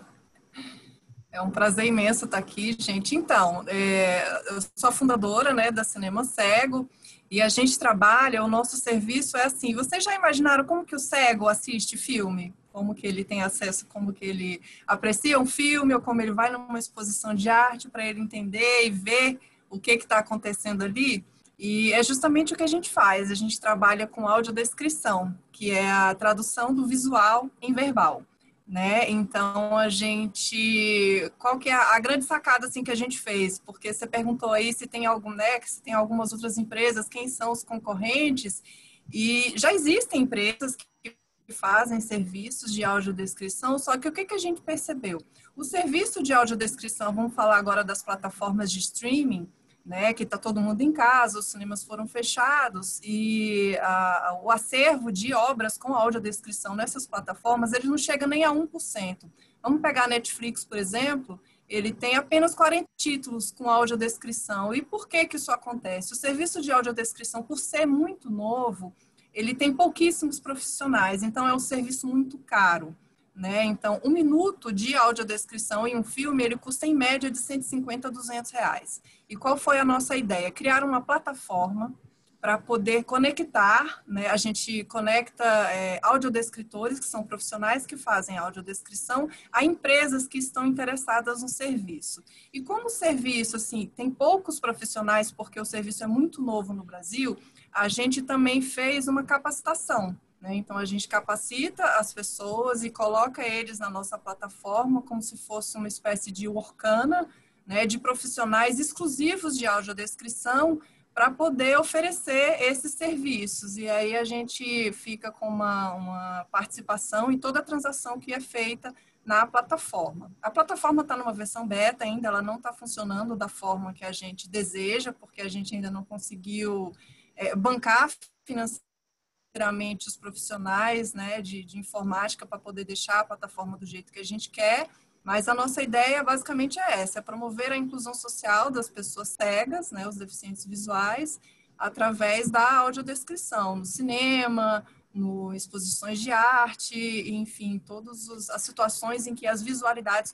É um prazer imenso estar aqui, gente. Então, eu sou a fundadora, né, da Cinema Cego, e a gente trabalha, o nosso serviço é assim, vocês já imaginaram como que o cego assiste filme? Como que ele tem acesso, como que ele aprecia um filme, ou como ele vai numa exposição de arte para ele entender e ver o que está acontecendo ali? E é justamente o que a gente faz, a gente trabalha com audiodescrição, que é a tradução do visual em verbal, né? Então, qual que é a grande sacada assim, que a gente fez? Porque você perguntou aí se tem algum, né, se tem algumas outras empresas, quem são os concorrentes, e já existem empresas que fazem serviços de audiodescrição, só que o que a gente percebeu? O serviço de audiodescrição, vamos falar agora das plataformas de streaming, né, que está todo mundo em casa, os cinemas foram fechados e o acervo de obras com audiodescrição nessas plataformas, ele não chega nem a 1%. Vamos pegar a Netflix, por exemplo, ele tem apenas 40 títulos com audiodescrição. E por que isso acontece? O serviço de audiodescrição, por ser muito novo, ele tem pouquíssimos profissionais, então é um serviço muito caro, né? Então, 1 minuto de audiodescrição em um filme, ele custa em média de 150 a 200 reais. E qual foi a nossa ideia? Criar uma plataforma para poder conectar, né? A gente conecta audiodescritores, que são profissionais que fazem audiodescrição, a empresas que estão interessadas no serviço. E como o serviço, assim, tem poucos profissionais, porque o serviço é muito novo no Brasil, a gente também fez uma capacitação, né? Então, a gente capacita as pessoas e coloca eles na nossa plataforma como se fosse uma espécie de Workana, né, de profissionais exclusivos de audiodescrição para poder oferecer esses serviços. E aí a gente fica com uma participação em toda a transação que é feita na plataforma. A plataforma está numa versão beta ainda, ela não está funcionando da forma que a gente deseja, porque a gente ainda não conseguiu bancar financeiramente os profissionais, né, de informática para poder deixar a plataforma do jeito que a gente quer, mas a nossa ideia basicamente é essa, é promover a inclusão social das pessoas cegas, né, os deficientes visuais, através da audiodescrição, no cinema, no exposições de arte, enfim, todas as situações em que as visualidades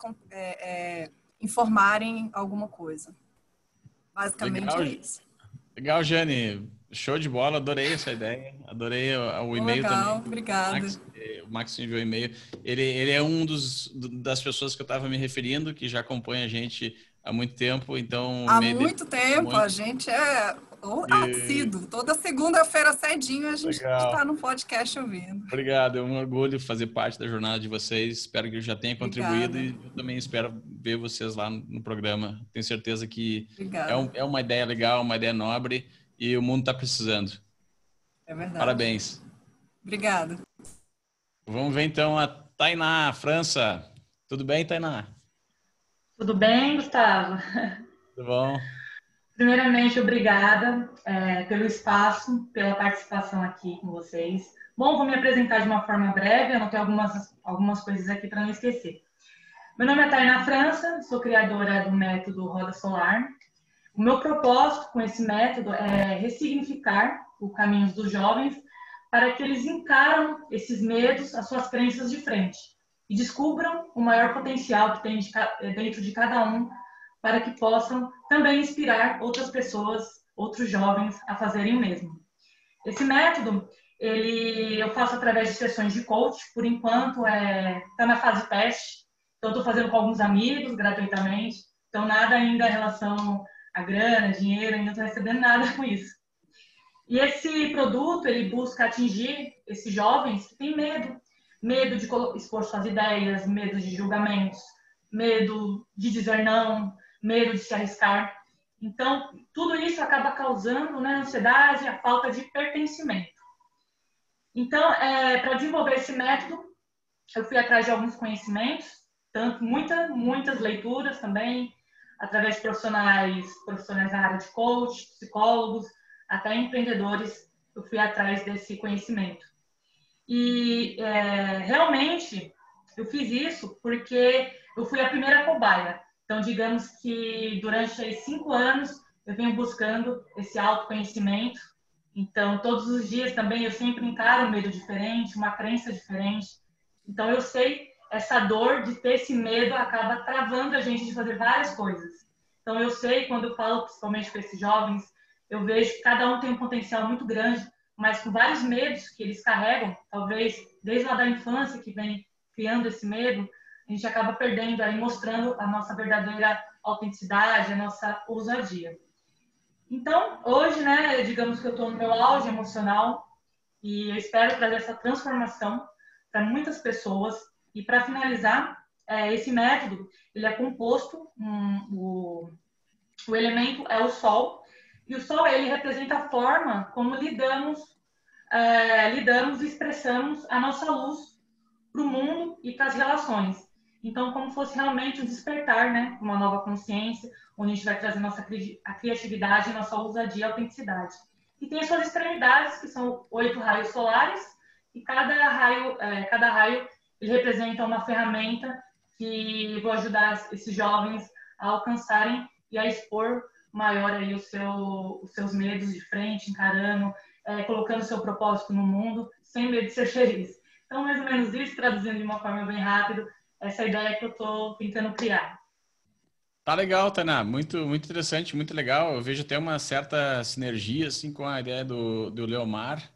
informarem alguma coisa. Basicamente Legal. é isso. Legal, Jane. Show de bola, adorei essa ideia, adorei o e-mail legal, também. Obrigada. O Max enviou o e-mail. Ele é das pessoas que eu estava me referindo, que já acompanha a gente há muito tempo, então... Há muito tempo, a gente é assíduo. Toda segunda-feira cedinho a gente está no podcast ouvindo. Obrigado, é um orgulho fazer parte da jornada de vocês, espero que eu já tenha contribuído. Obrigada. E eu também espero ver vocês lá no programa. Tenho certeza que é uma ideia legal, uma ideia nobre, e o mundo está precisando. É verdade. Parabéns. Obrigada. Vamos ver então a Tainá, França. Tudo bem, Tainá? Tudo bem, Gustavo? Tudo bom? Primeiramente, obrigada pelo espaço, pela participação aqui com vocês. Bom, vou me apresentar de uma forma breve, anotei algumas coisas aqui para não esquecer. Meu nome é Tainá França, sou criadora do método Roda Solar. O meu propósito com esse método é ressignificar o caminho dos jovens para que eles encaram esses medos, as suas crenças de frente e descubram o maior potencial que tem dentro de cada um para que possam também inspirar outras pessoas, outros jovens a fazerem o mesmo. Esse método, eu faço através de sessões de coach, por enquanto está na fase teste, então estou fazendo com alguns amigos gratuitamente, então nada ainda em relação a grana, dinheiro, ainda não estou recebendo nada com isso. E esse produto, ele busca atingir esses jovens que têm medo de expor suas ideias, medo de julgamentos, medo de dizer não, medo de se arriscar. Então, tudo isso acaba causando, né, ansiedade e a falta de pertencimento. Então, para desenvolver esse método, eu fui atrás de alguns conhecimentos, muitas leituras também, através de profissionais da área de coach, psicólogos, até empreendedores, eu fui atrás desse conhecimento. E realmente eu fiz isso porque eu fui a primeira cobaia. Então, digamos que durante aí 5 anos eu venho buscando esse autoconhecimento. Então, todos os dias também eu sempre encaro um medo diferente, uma crença diferente. Então, eu sei essa dor de ter esse medo acaba travando a gente de fazer várias coisas. Então, eu sei, quando eu falo principalmente com esses jovens, eu vejo que cada um tem um potencial muito grande, mas com vários medos que eles carregam, talvez desde lá da infância que vem criando esse medo, a gente acaba perdendo aí, mostrando a nossa verdadeira autenticidade, a nossa ousadia. Então, hoje, né, digamos que eu estou no meu auge emocional e eu espero trazer essa transformação para muitas pessoas. E para finalizar, esse método, ele é composto, o elemento é o Sol, e o Sol, ele representa a forma como lidamos e expressamos a nossa luz para o mundo e para as relações. Então, como fosse realmente um despertar, né? Uma nova consciência, onde a gente vai trazer a criatividade, nossa ousadia e autenticidade. E tem as suas extremidades, que são 8 raios solares, e cada raio ele representa uma ferramenta que vou ajudar esses jovens a alcançarem e a expor maior aí os seus medos de frente, encarando, colocando seu propósito no mundo, sem medo de ser feliz. Então, mais ou menos isso, traduzindo de uma forma bem rápida, essa ideia que eu estou tentando criar. Tá legal, Tainá. Muito, muito interessante, muito legal. Eu vejo até uma certa sinergia assim, com a ideia do Leomar.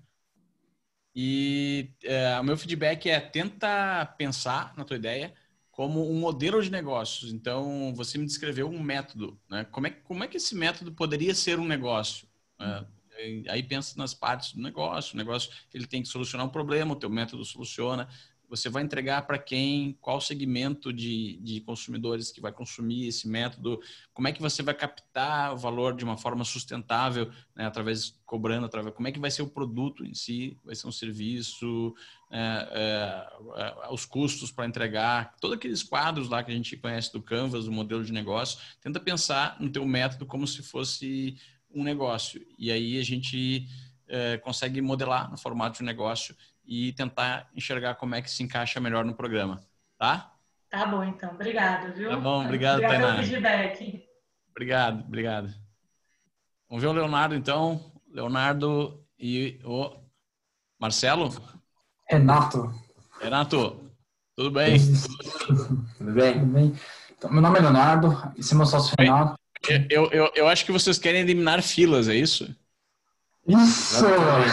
E o meu feedback é tenta pensar na tua ideia como um modelo de negócios. Então, você me descreveu um método, né? Como é que esse método poderia ser um negócio? Aí pensa nas partes do negócio. O negócio ele tem que solucionar um problema, o teu método soluciona. Você vai entregar para quem, qual segmento de consumidores que vai consumir esse método, como é que você vai captar o valor de uma forma sustentável, né, cobrando, como é que vai ser o produto em si, vai ser um serviço, os custos para entregar, todos aqueles quadros lá que a gente conhece do Canvas, do modelo de negócio, tenta pensar no teu método como se fosse um negócio. E aí a gente consegue modelar no formato de um negócio e tentar enxergar como é que se encaixa melhor no programa, tá? Tá bom, então. Obrigada, viu? Tá bom, obrigado, Tainá. Obrigado pelo feedback. Obrigado. Vamos ver o Leonardo, então. Leonardo e o Marcelo? Renato, tudo bem? Tudo bem? Então, meu nome é Leonardo, esse é meu sócio Renato. Eu acho que vocês querem eliminar filas, é isso? Isso!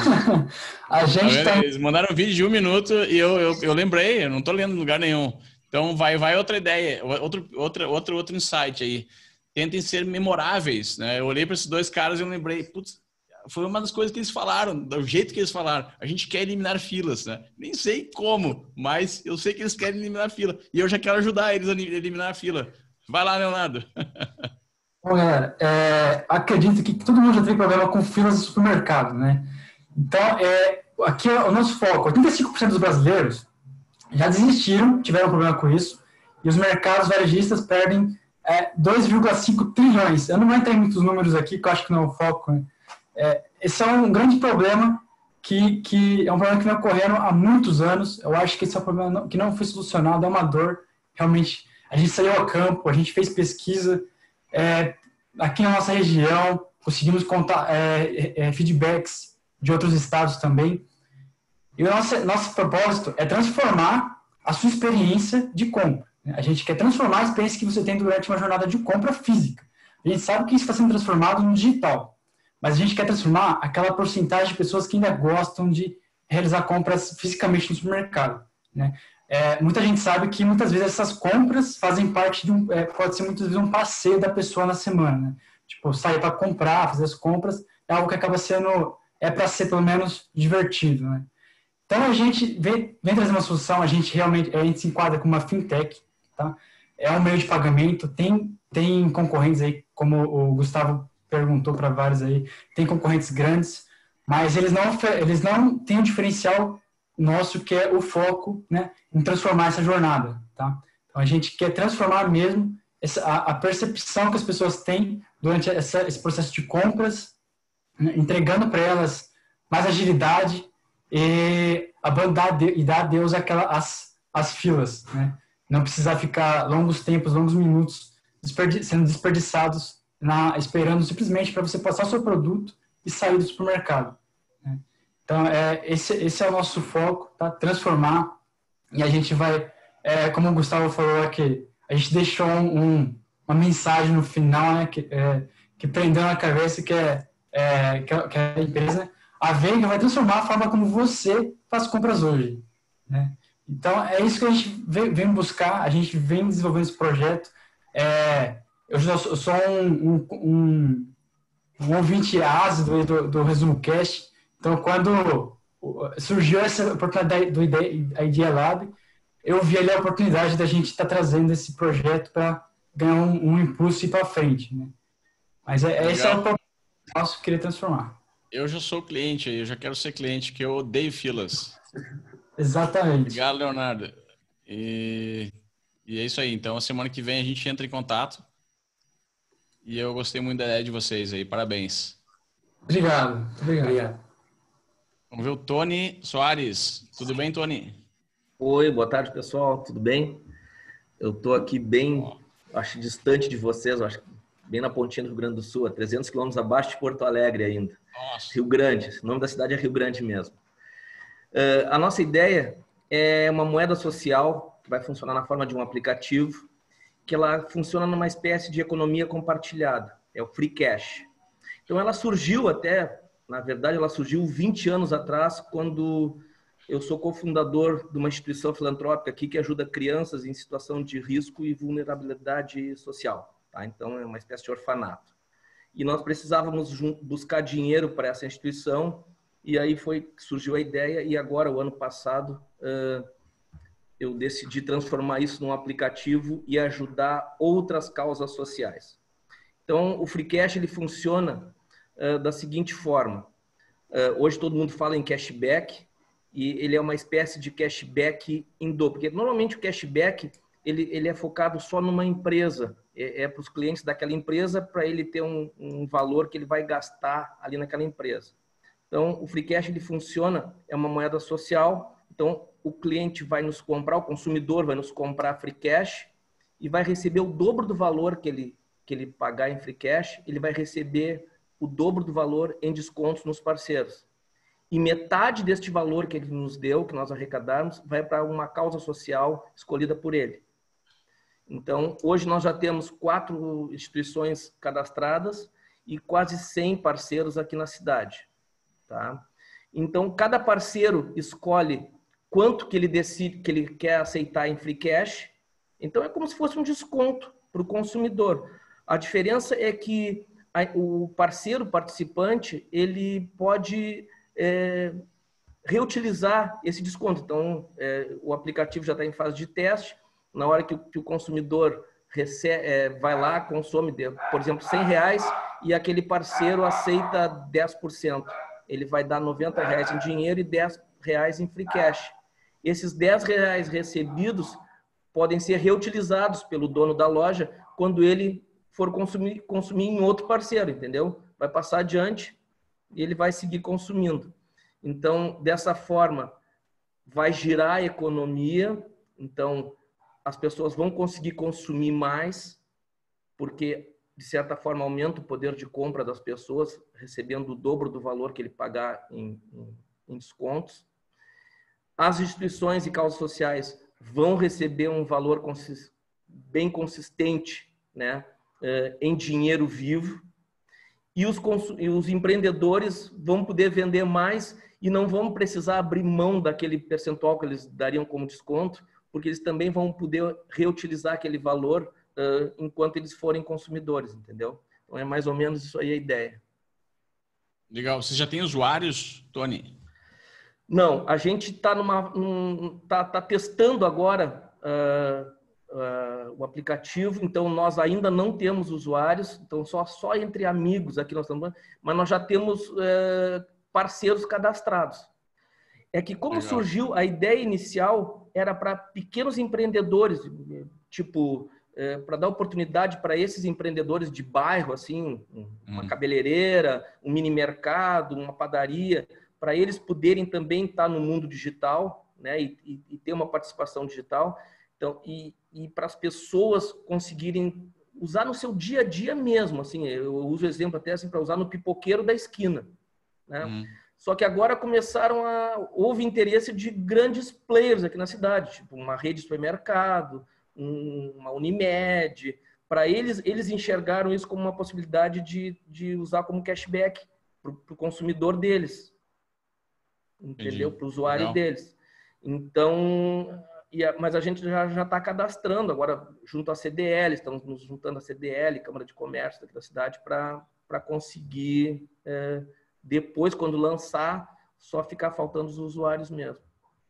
A gente tá... Eles mandaram um vídeo de 1 minuto e eu lembrei, eu não tô lendo em lugar nenhum. Então vai outra ideia, outro insight aí. Tentem ser memoráveis, né? Eu olhei para esses 2 caras e eu lembrei, putz, foi uma das coisas que eles falaram, do jeito que eles falaram. A gente quer eliminar filas, né? Nem sei como, mas eu sei que eles querem eliminar fila. E eu já quero ajudar eles a eliminar a fila. Vai lá, Leonardo. Bom, galera, acredito que todo mundo já teve problema com filas de supermercado, né? Então, aqui é o nosso foco. 85% dos brasileiros já desistiram, tiveram problema com isso, e os mercados varejistas perdem 2,5 trilhões. Eu não vou entrar em muitos números aqui, que eu acho que não é o foco, né? Esse é um grande problema que é um problema que vem ocorrendo há muitos anos. Eu acho que esse é um problema que não foi solucionado, é uma dor. Realmente, a gente saiu ao campo, a gente fez pesquisa, aqui na nossa região, conseguimos contar feedbacks de outros estados também. E o nosso propósito é transformar a sua experiência de compra. A gente quer transformar a experiência que você tem durante uma jornada de compra física. A gente sabe que isso está sendo transformado no digital, mas a gente quer transformar aquela porcentagem de pessoas que ainda gostam de realizar compras fisicamente no supermercado, né? Muita gente sabe que muitas vezes essas compras fazem parte pode ser muitas vezes um passeio da pessoa na semana, né? Tipo, sair para comprar, fazer as compras, é algo que acaba sendo, para ser pelo menos divertido, né? Então a gente vem trazer uma solução, a gente se enquadra como uma fintech, tá? É um meio de pagamento, tem concorrentes aí, como o Gustavo perguntou para vários aí, tem concorrentes grandes, mas eles não têm um diferencial nosso, que é o foco, né, em transformar essa jornada, tá? Então, a gente quer transformar mesmo a percepção que as pessoas têm durante esse processo de compras, né, entregando para elas mais agilidade e dar adeus às filas, né? Não precisar ficar longos tempos, longos minutos sendo desperdiçados esperando simplesmente para você passar o seu produto e sair do supermercado, né? Então, esse é o nosso foco, tá? Transformar. E a gente vai, como o Gustavo falou aqui, a gente deixou uma mensagem no final, né, que prendeu na cabeça, que a empresa, a Veiga vai transformar a forma como você faz compras hoje, né? Então, é isso que a gente vem buscar, a gente vem desenvolvendo esse projeto. Eu sou um ouvinte ácido do Resumo Cast, então, quando surgiu essa oportunidade do Idea Lab, eu vi ali a oportunidade da gente estar trazendo esse projeto para ganhar um impulso e ir para frente, né? Mas esse é o propósito nosso que queria transformar. Eu já sou cliente aí, eu já quero ser cliente, que eu odeio filas. Exatamente. Obrigado, Leonardo. E é isso aí. Então, a semana que vem a gente entra em contato. E eu gostei muito da ideia de vocês aí. Parabéns. Obrigado. Obrigado. Vamos ver o Tony Soares. Tudo bem, Tony? Oi, boa tarde, pessoal. Tudo bem? Eu estou aqui bem, acho, distante de vocês, acho bem na pontinha do Rio Grande do Sul, a 300 quilômetros abaixo de Porto Alegre ainda. Nossa. Rio Grande. O nome da cidade é Rio Grande mesmo. A nossa ideia é uma moeda social que vai funcionar na forma de um aplicativo, que ela funciona numa espécie de economia compartilhada. É o Free Cash. Então, ela surgiu na verdade, ela surgiu 20 anos atrás, quando eu sou cofundador de uma instituição filantrópica aqui que ajuda crianças em situação de risco e vulnerabilidade social, tá? Então, é uma espécie de orfanato. E nós precisávamos buscar dinheiro para essa instituição, e aí surgiu a ideia, e agora, o ano passado, eu decidi transformar isso num aplicativo e ajudar outras causas sociais. Então, o Free Cash, ele funciona da seguinte forma. Hoje todo mundo fala em cashback, e ele é uma espécie de cashback em dobro, porque normalmente o cashback ele é focado só numa empresa, para os clientes daquela empresa, para ele ter um valor que ele vai gastar ali naquela empresa. Então, o Free Cash, ele funciona, é uma moeda social. Então, o cliente vai nos comprar, o consumidor vai nos comprar Free Cash e vai receber o dobro do valor que ele pagar em Free Cash, ele vai receber o dobro do valor em descontos nos parceiros. E metade deste valor que ele nos deu, que nós arrecadarmos, vai para uma causa social escolhida por ele. Então, hoje nós já temos 4 instituições cadastradas e quase 100 parceiros aqui na cidade, tá? Então, cada parceiro escolhe quanto que ele decide que ele quer aceitar em Free Cash. Então, é como se fosse um desconto para o consumidor. A diferença é que o parceiro participante, ele pode reutilizar esse desconto. Então, o aplicativo já está em fase de teste. Na hora que o consumidor vai lá, consome, por exemplo, R$100 e aquele parceiro aceita 10%. Ele vai dar R$90 em dinheiro e R$10 em Free Cash. Esses R$10 recebidos podem ser reutilizados pelo dono da loja quando ele for consumir em outro parceiro, entendeu? Vai passar adiante e ele vai seguir consumindo. Então, dessa forma, vai girar a economia. Então, as pessoas vão conseguir consumir mais, porque, de certa forma, aumenta o poder de compra das pessoas, recebendo o dobro do valor que ele pagar em descontos. As instituições e causas sociais vão receber um valor bem consistente, né, em dinheiro vivo, e os empreendedores vão poder vender mais e não vão precisar abrir mão daquele percentual que eles dariam como desconto, porque eles também vão poder reutilizar aquele valor enquanto eles forem consumidores, entendeu? Então, é mais ou menos isso aí a ideia. Legal. Você já tem usuários, Tony? Não, a gente está tá testando agora o aplicativo, então nós ainda não temos usuários, então só entre amigos aqui nós estamos, mas nós já temos parceiros cadastrados. É que como surgiu, a ideia inicial era para pequenos empreendedores, tipo, para dar oportunidade para esses empreendedores de bairro, assim, uma cabeleireira, um mini mercado, uma padaria, para eles poderem também estar no mundo digital, né, e ter uma participação digital. Então, e para as pessoas conseguirem usar no seu dia a dia mesmo, assim, eu uso o exemplo até assim para usar no pipoqueiro da esquina, né? Só que agora houve interesse de grandes players aqui na cidade, tipo uma rede de supermercado, uma Unimed. Para eles enxergaram isso como uma possibilidade de usar como cashback para o consumidor deles, entendeu? Para o usuário deles. Então, mas a gente já está cadastrando agora junto à CDL, estamos nos juntando à CDL, Câmara de Comércio daqui da cidade, para conseguir, depois, quando lançar, só ficar faltando os usuários mesmo.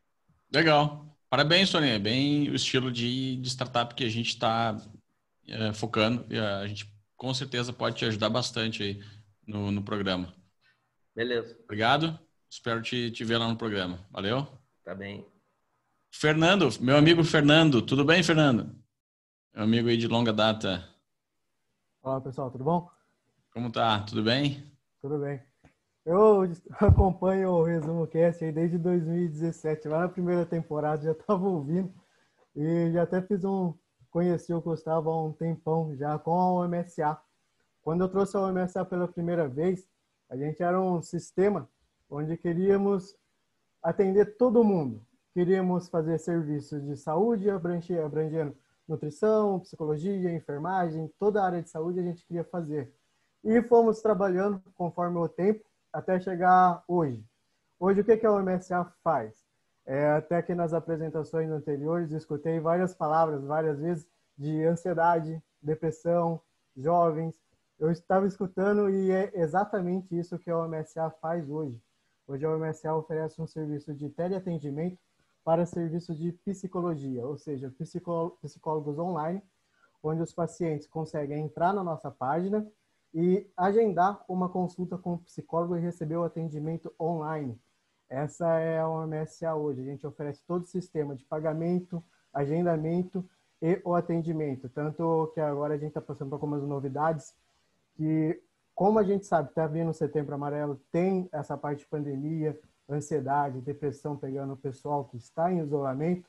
Legal. Parabéns, Tony. É bem o estilo de startup que a gente está focando. E a gente, com certeza, pode te ajudar bastante aí no programa. Beleza. Obrigado. Espero te ver lá no programa. Valeu? Tá bem. Fernando, meu amigo Fernando. Tudo bem, Fernando? Meu amigo aí de longa data. Olá, pessoal. Tudo bom? Como tá? Tudo bem? Tudo bem. Eu acompanho o Resumo Cast aí desde 2017. Lá na primeira temporada já estava ouvindo. E já até conheci o Gustavo há um tempão já com a OMSA. Quando eu trouxe a OMSA pela primeira vez, a gente era um sistema onde queríamos atender todo mundo. Queríamos fazer serviços de saúde, abrangendo nutrição, psicologia, enfermagem, toda a área de saúde a gente queria fazer. E fomos trabalhando conforme o tempo até chegar hoje. Hoje, o que a OMSA faz? Até aqui nas apresentações anteriores, escutei várias palavras, várias vezes, de ansiedade, depressão, jovens. Eu estava escutando e é exatamente isso que a OMSA faz hoje. Hoje a OMSA oferece um serviço de teleatendimento para serviço de psicologia, ou seja, psicólogos online, onde os pacientes conseguem entrar na nossa página e agendar uma consulta com o psicólogo e receber o atendimento online. Essa é a OMSA hoje. A gente oferece todo o sistema de pagamento, agendamento e o atendimento. Tanto que agora a gente está passando por algumas novidades que, como a gente sabe, está vindo o Setembro Amarelo, tem essa parte de pandemia, ansiedade, depressão pegando o pessoal que está em isolamento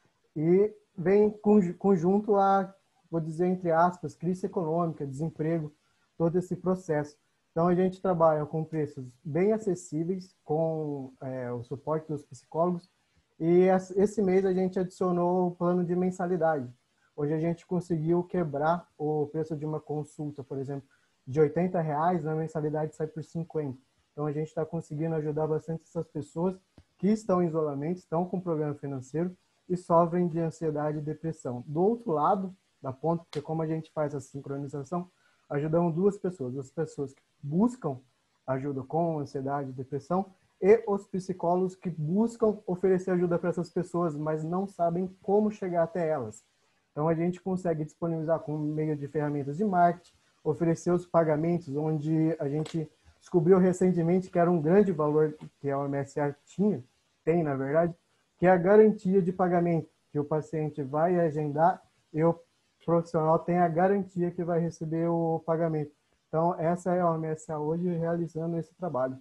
e vem conjunto a, vou dizer entre aspas, crise econômica, desemprego, todo esse processo. Então, a gente trabalha com preços bem acessíveis, com o suporte dos psicólogos, e esse mês a gente adicionou o plano de mensalidade. Hoje a gente conseguiu quebrar o preço de uma consulta, por exemplo, de R$80, na mensalidade sai por R$50. Então, a gente está conseguindo ajudar bastante essas pessoas que estão em isolamento, estão com problema financeiro e sofrem de ansiedade e depressão. Do outro lado da ponta, porque como a gente faz a sincronização, ajudamos duas pessoas que buscam ajuda com ansiedade e depressão e os psicólogos que buscam oferecer ajuda para essas pessoas, mas não sabem como chegar até elas. Então, a gente consegue disponibilizar com meio de ferramentas de marketing, oferecer os pagamentos, onde a gente descobriu recentemente que era um grande valor que a OMSA tem, na verdade, que é a garantia de pagamento, que o paciente vai agendar e o profissional tem a garantia que vai receber o pagamento. Então, essa é a OMSA hoje realizando esse trabalho.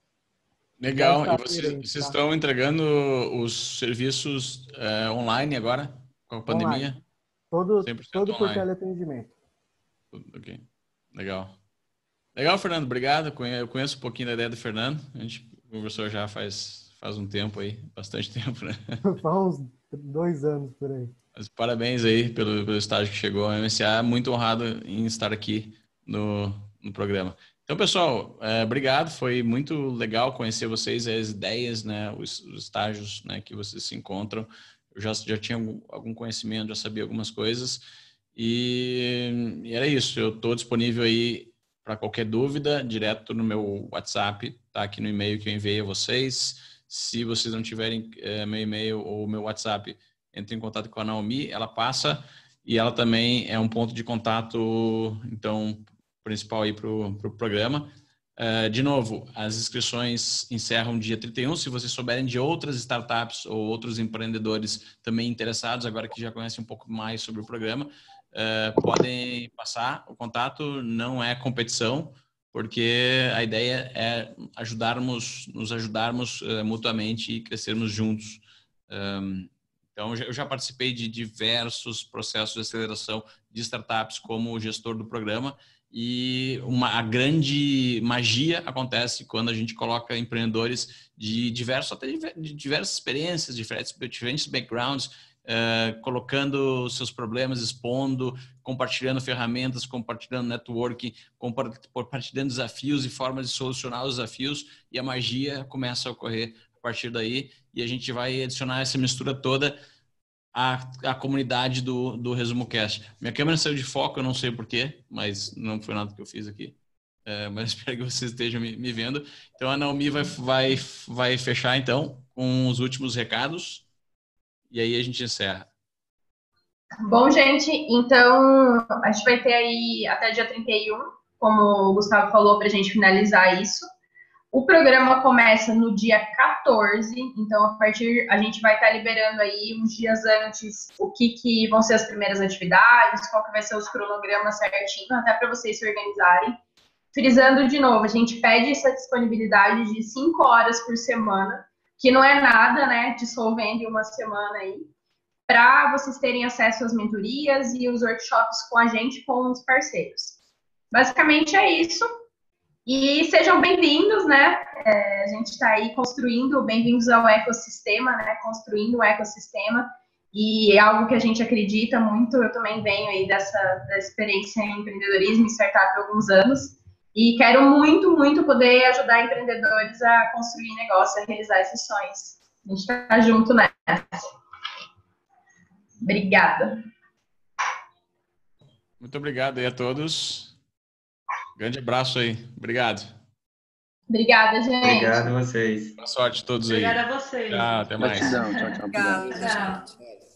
Legal. E vocês estão entregando os serviços online agora, com a pandemia? Online. Todo por teleatendimento. Ok. Legal. Legal, Fernando. Obrigado. Eu conheço um pouquinho da ideia do Fernando. A gente conversou já faz um tempo aí, bastante tempo, né? Faz uns 2 anos por aí. Mas parabéns aí pelo estágio que chegou. A MSA muito honrado em estar aqui no programa. Então, pessoal, obrigado. Foi muito legal conhecer vocês, as ideias, né, os estágios, né, que vocês se encontram. Eu já tinha algum conhecimento, já sabia algumas coisas. E era isso. Eu estou disponível aí para qualquer dúvida, direto no meu WhatsApp, tá aqui no e-mail que eu enviei a vocês. Se vocês não tiverem meu e-mail ou meu WhatsApp, entre em contato com a Naomi, ela passa e ela também é um ponto de contato, então, principal aí para o programa. De novo, as inscrições encerram dia 31. Se vocês souberem de outras startups ou outros empreendedores também interessados, agora que já conhecem um pouco mais sobre o programa, podem passar o contato. Não é competição, porque a ideia é nos ajudarmos mutuamente e crescermos juntos. Então, eu já participei de diversos processos de aceleração de startups como gestor do programa, e a grande magia acontece quando a gente coloca empreendedores de diversas experiências, diferentes backgrounds, colocando seus problemas, expondo, compartilhando ferramentas, compartilhando networking, compartilhando desafios e formas de solucionar os desafios, e a magia começa a ocorrer a partir daí, e a gente vai adicionar essa mistura toda à comunidade do Resumo Cast. Minha câmera saiu de foco, eu não sei porquê, mas não foi nada que eu fiz aqui. Mas espero que vocês estejam me vendo. Então a Naomi vai fechar então com os últimos recados e aí a gente encerra. Bom, gente, então a gente vai ter aí até dia 31, como o Gustavo falou, para a gente finalizar isso. O programa começa no dia 14, então a gente vai estar liberando aí uns dias antes o que vão ser as primeiras atividades, qual que vai ser os cronogramas certinho, até para vocês se organizarem. Frisando de novo, a gente pede essa disponibilidade de 5 horas por semana, que não é nada, né, dissolvendo em uma semana aí, para vocês terem acesso às mentorias e os workshops com a gente, com os parceiros. Basicamente é isso. E sejam bem-vindos, né? A gente está aí construindo, bem-vindos ao ecossistema, né? Construindo o ecossistema, e é algo que a gente acredita muito. Eu também venho aí dessa experiência em empreendedorismo e startup há alguns anos, e quero muito, muito poder ajudar empreendedores a construir negócio, a realizar esses sonhos. A gente está junto nessa. Obrigada. Muito obrigado aí a todos. Grande abraço aí. Obrigado. Obrigada, gente. Obrigado a vocês. Boa sorte a todos aí. Obrigada a vocês. Tchau, até mais. Tchau, tchau. Obrigada, gente.